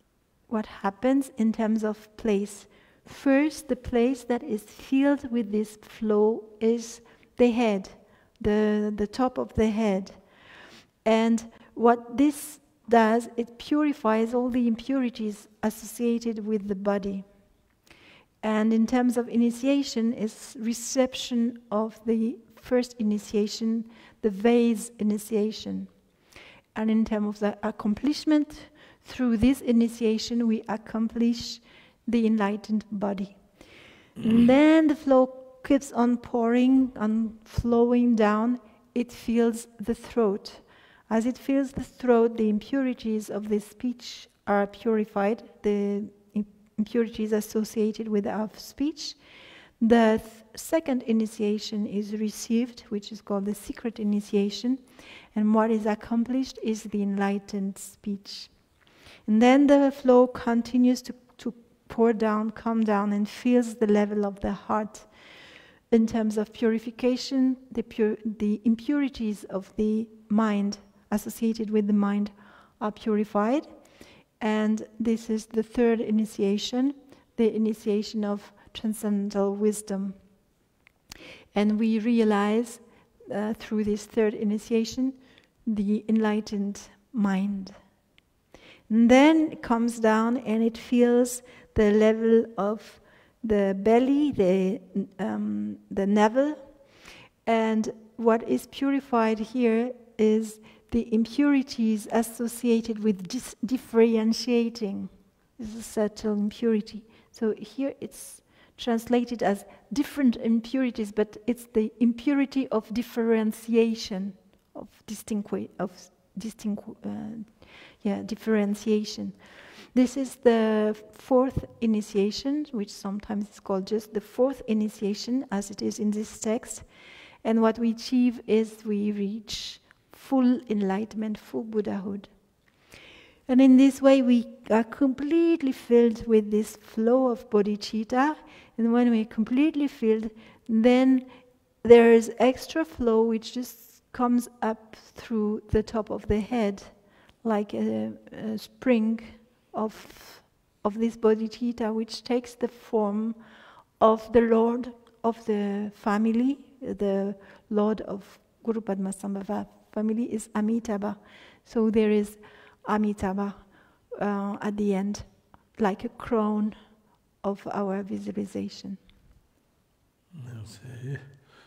what happens in terms of place. First, the place that is filled with this flow is the head, the, the top of the head. And what this does, it purifies all the impurities associated with the body. And in terms of initiation, is reception of the first initiation, the vase initiation. And in terms of the accomplishment, through this initiation, we accomplish the enlightened body. And then the flow keeps on pouring, on flowing down. It fills the throat. As it fills the throat, the impurities of the speech are purified, the impurities associated with our speech. The th second initiation is received, which is called the secret initiation, and what is accomplished is the enlightened speech. And then the flow continues to, to pour down, come down, and fills the level of the heart. In terms of purification, the, pure, the impurities of the mind associated with the mind are purified. And this is the third initiation, the initiation of transcendental wisdom. And we realize uh, through this third initiation the enlightened mind. And then it comes down and it feels the level of the belly, the, um, the navel. And what is purified here is the impurities associated with dis differentiating. This is a subtle impurity. So here it's translated as different impurities, but it's the impurity of differentiation, of distingu of distingu uh, yeah, differentiation. This is the fourth initiation, which sometimes is called just the fourth initiation, as it is in this text. And what we achieve is we reach full enlightenment, full Buddhahood. And in this way we are completely filled with this flow of bodhicitta, and when we're completely filled, then there is extra flow which just comes up through the top of the head, like a, a spring of, of this bodhicitta, which takes the form of the Lord of the family, the Lord of Guru Padmasambhava family is Amitabha. So there is Amitabha uh, at the end, like a crown of our visualization. Merci.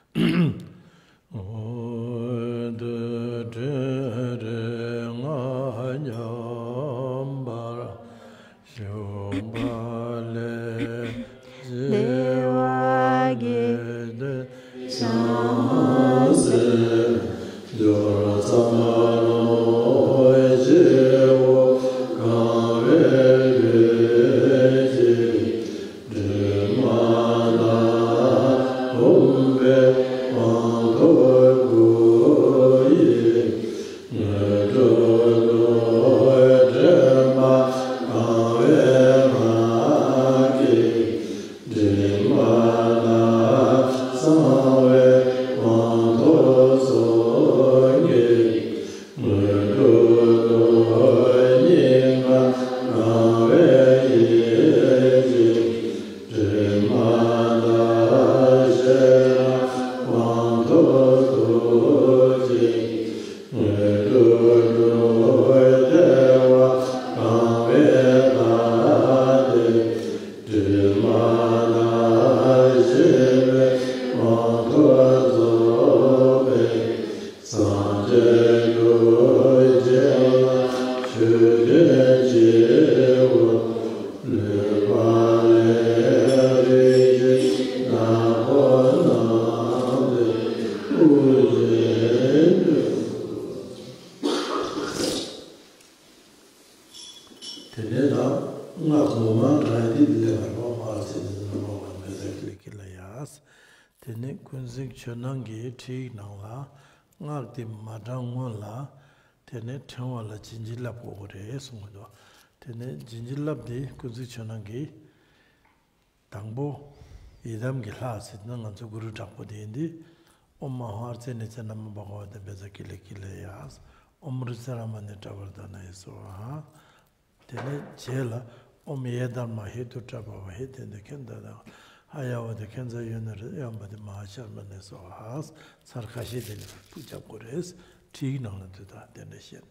Chonangi Tig Nala, Ngak Madangola, Tene Tawala Jinjilap over Esmodo, Tene Jinjilap de Kuzi Chonangi, Tangbo, Idam Gilas, Nanganzo Guru Tapo de Indi, Oma Hearts and its Namabaho, the Bezakile Kilayas, Omrusaraman Tavardana Soha, Tene Jela, omiye dharma hetu trapa hete de kenda da hayawa de kenza yunar yamba de mahasharma ne so has sarkashi de puja kores tik nang de da de shen.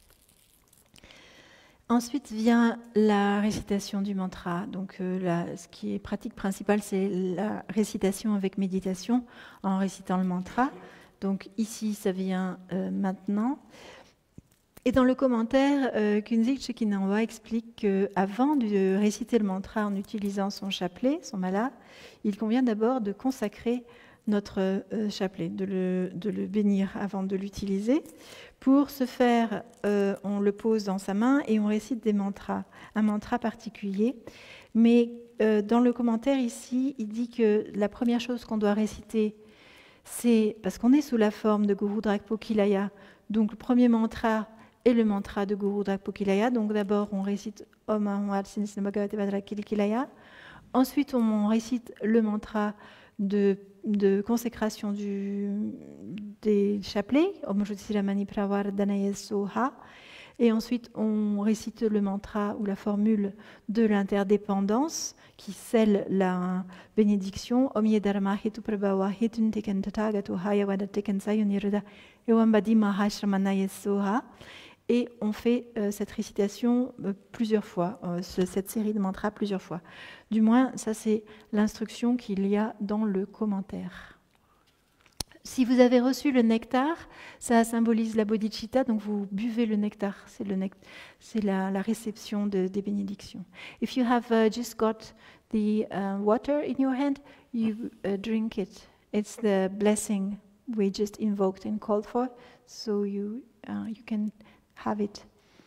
Ensuite vient la récitation du mantra. Donc, euh, la, ce qui est pratique principale, c'est la récitation avec méditation en récitant le mantra. Donc ici, ça vient euh, maintenant. Et dans le commentaire, euh, Kunzik Chekinanwa explique qu'avant de réciter le mantra en utilisant son chapelet, son mala, il convient d'abord de consacrer notre euh, chapelet, de le, de le bénir avant de l'utiliser. Pour ce faire, euh, on le pose dans sa main et on récite des mantras, un mantra particulier. Mais euh, dans le commentaire ici, il dit que la première chose qu'on doit réciter, c'est parce qu'on est sous la forme de Guru Dragpo Kilaya. Donc le premier mantra est le mantra de Guru Dragpo Kilaya. Donc d'abord, on récite Om Ahmad Sinisna Bhagavate Badra Kilaya. Ensuite, on récite le mantra de de consécration du, des chapelets, Om Jyotiramani Pravardhanaye Soha, et ensuite on récite le mantra ou la formule de l'interdépendance qui scelle la bénédiction, Om Yedharma Hetu Prabhava Hetun Teken Tatagato Hayavada Teken Sayunirada Ewambadi Mahashramanaye Soha. Et on fait euh, cette récitation euh, plusieurs fois, euh, ce, cette série de mantras plusieurs fois. Du moins, ça c'est l'instruction qu'il y a dans le commentaire. Si vous avez reçu le nectar, ça symbolise la bodhicitta, donc vous buvez le nectar, c'est, le nect- c'est la, la réception de, des bénédictions. If you have uh, just got the uh, water in your hand, you uh, drink it. It's the blessing we just invoked and called for, so you, uh, you can have it.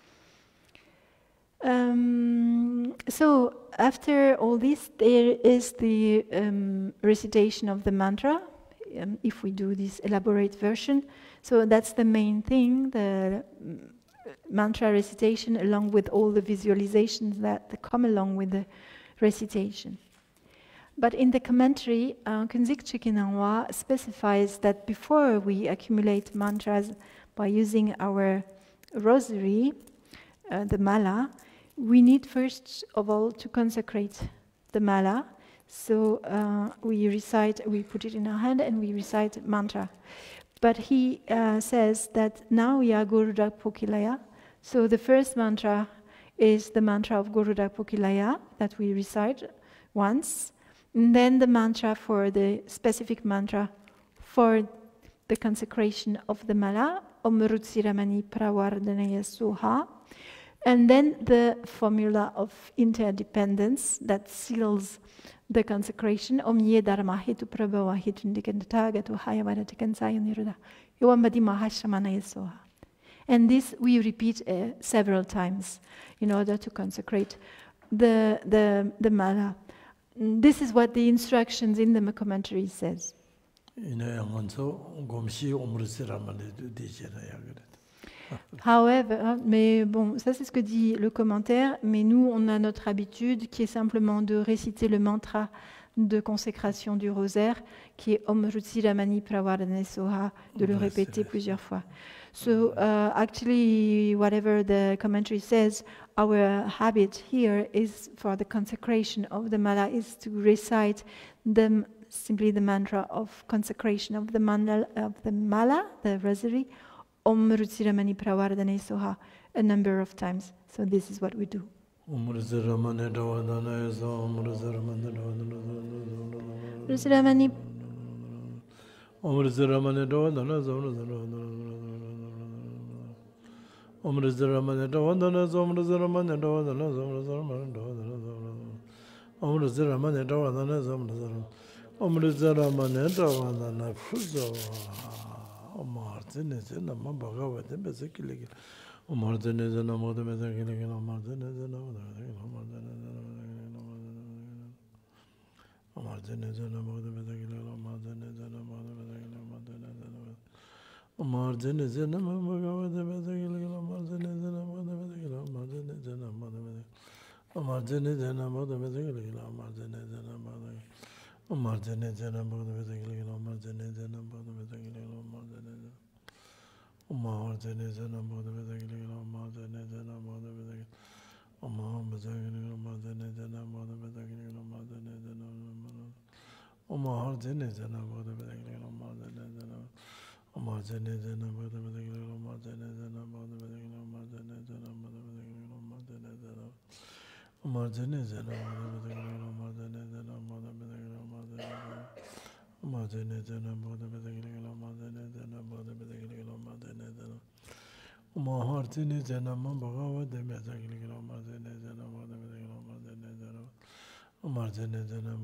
Um, so after all this, there is the um, recitation of the mantra, um, if we do this elaborate version. So that's the main thing, the um, mantra recitation along with all the visualizations that come along with the recitation. But in the commentary, uh, Kunzik Chekinanwa specifies that before we accumulate mantras by using our rosary, uh, the mala, we need first of all to consecrate the mala. So uh, we recite, we put it in our hand and we recite mantra. But he uh, says that now we are Guru Dragpo Kilaya. So the first mantra is the mantra of Guru Dragpo Kilaya that we recite once. And then the mantra for the specific mantra for the consecration of the mala, Om Rutsiramani Pravardhanaya Soha, and then the formula of interdependence that seals the consecration, Om Ye Dharma Hetu Prabhava Hetu Nikantagatu Hayavada Tikansayuniruda Yovambadi Mahashramanaya Soha. And this we repeat uh, several times in order to consecrate the, the, the mala. This is what the instructions in the commentary says. However, mais bon, ça c'est ce que dit le commentaire, mais nous on a notre habitude qui est simplement de réciter le mantra de consécration du rosaire, qui est Om Rutsiramani Pravardhane Soha, de le répéter plusieurs fois. So uh, actually, whatever the commentary says, our habit here is for the consecration of the mala is to recite the, simply the mantra of consecration of the mala, of the mala, the rosary, Om Rutsiramani Pravardhane Soha, a number of times. So this is what we do. Rutsiramani Om Rutsiramani Om Rutsiramani Om Rutsiramani Om Rutsiramani Om Rutsiramani Om Martine Zena Bhagavate Besekili Om Martine Zena Moda Besekili Om Martine Zena Om Martine Zena Moda Besekili Om Martine Zena Moda Besekili Om Martine Zena Bhagavate Besekili Om Martine Zena Moda Besekili Om Martine Zena Moda Besekili Om Martine Zena Moda Besekili Om Martine Zena Moda Om Martine Zena Moda Besekili Om Martine Zena Moda Besekili Om Martine Om Martine Zena Moda Besekili Om Martine Zena Moda Besekili Om Martine Zena Moda Besekili Om Martine Mahartini Janama Bhagava Demezagilama Marjana Marjana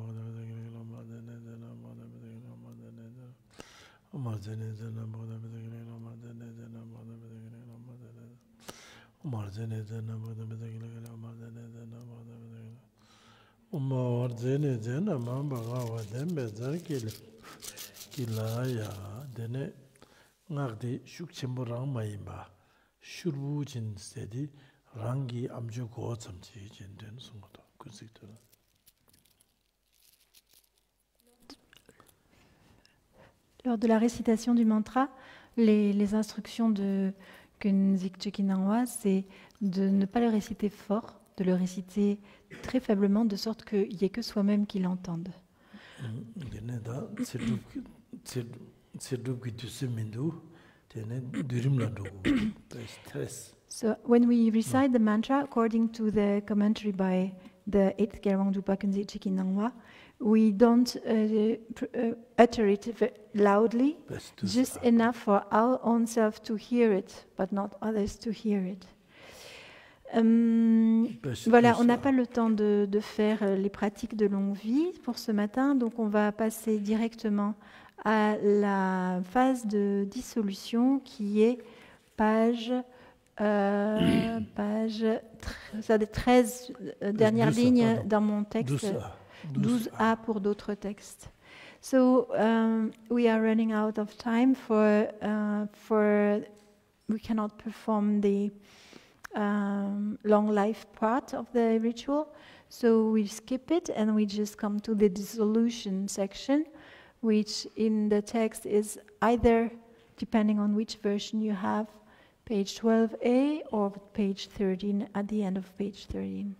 Shurvujin sedi rangi amju gosamji jenden sungoto kusikto. Lors de la récitation du mantra, les, les instructions de Kunzik Chekinangwa, c'est de ne pas le réciter fort, de le réciter très faiblement, de sorte qu'il n'y ait que soi-même qui l'entende. So when we recite the mantra according to the commentary by the eighth Gyalwang Drupa Kunzik Chekinangwa, we don't uh, uh, utter it loudly, just enough for our own self to hear it, but not others to hear it. Um, voilà, on n'a pas le temps de, de faire les pratiques de longue vie pour ce matin, donc on va passer directement à la phase de dissolution qui est page, euh, page ça des treize euh, dernières lignes dans mon texte, douze A pour d'autres textes. So um, we are running out of time for uh, for we cannot perform the um, long life part of the ritual, so we skip it and we just come to the dissolution section, which in the text is either, depending on which version you have, page twelve A or page thirteen at the end of page thirteen.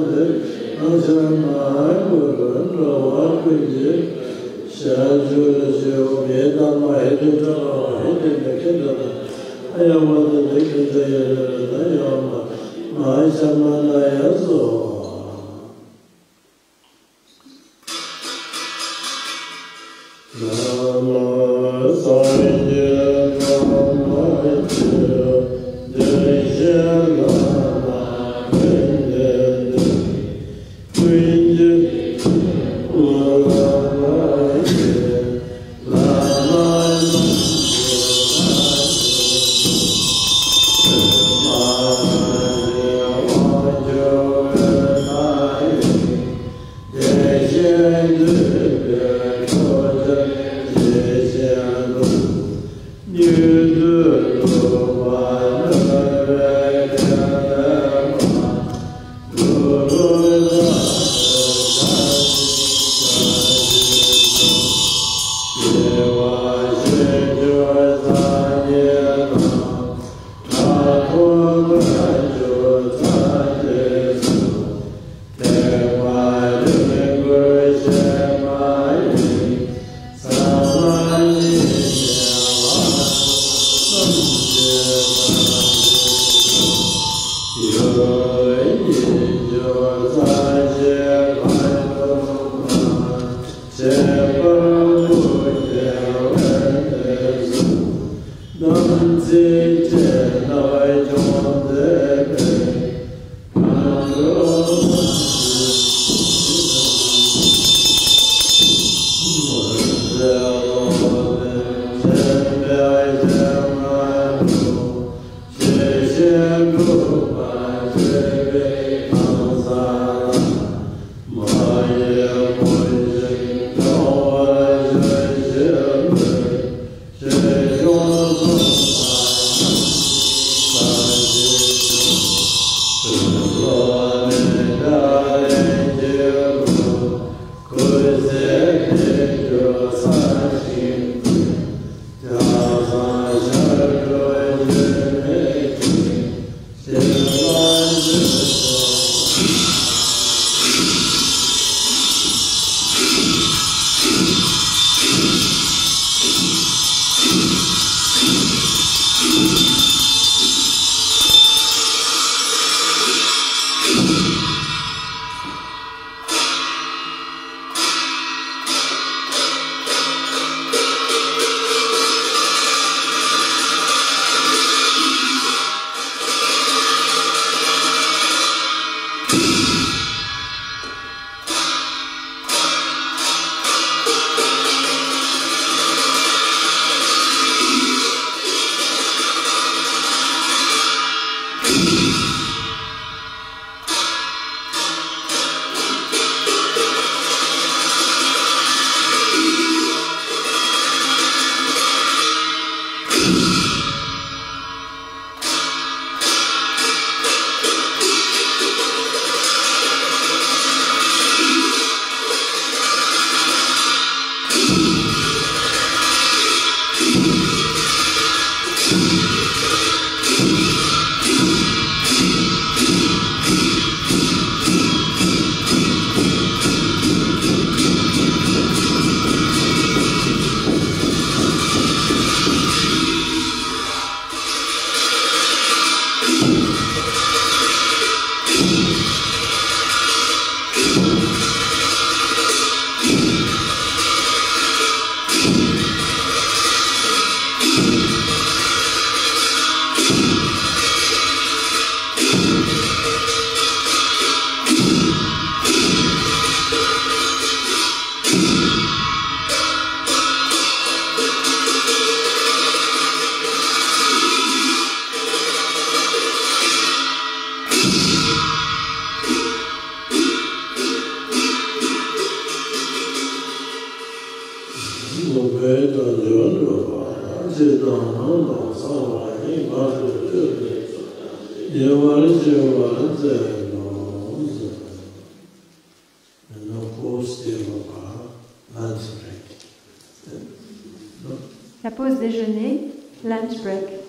La pause déjeuner, lunch break.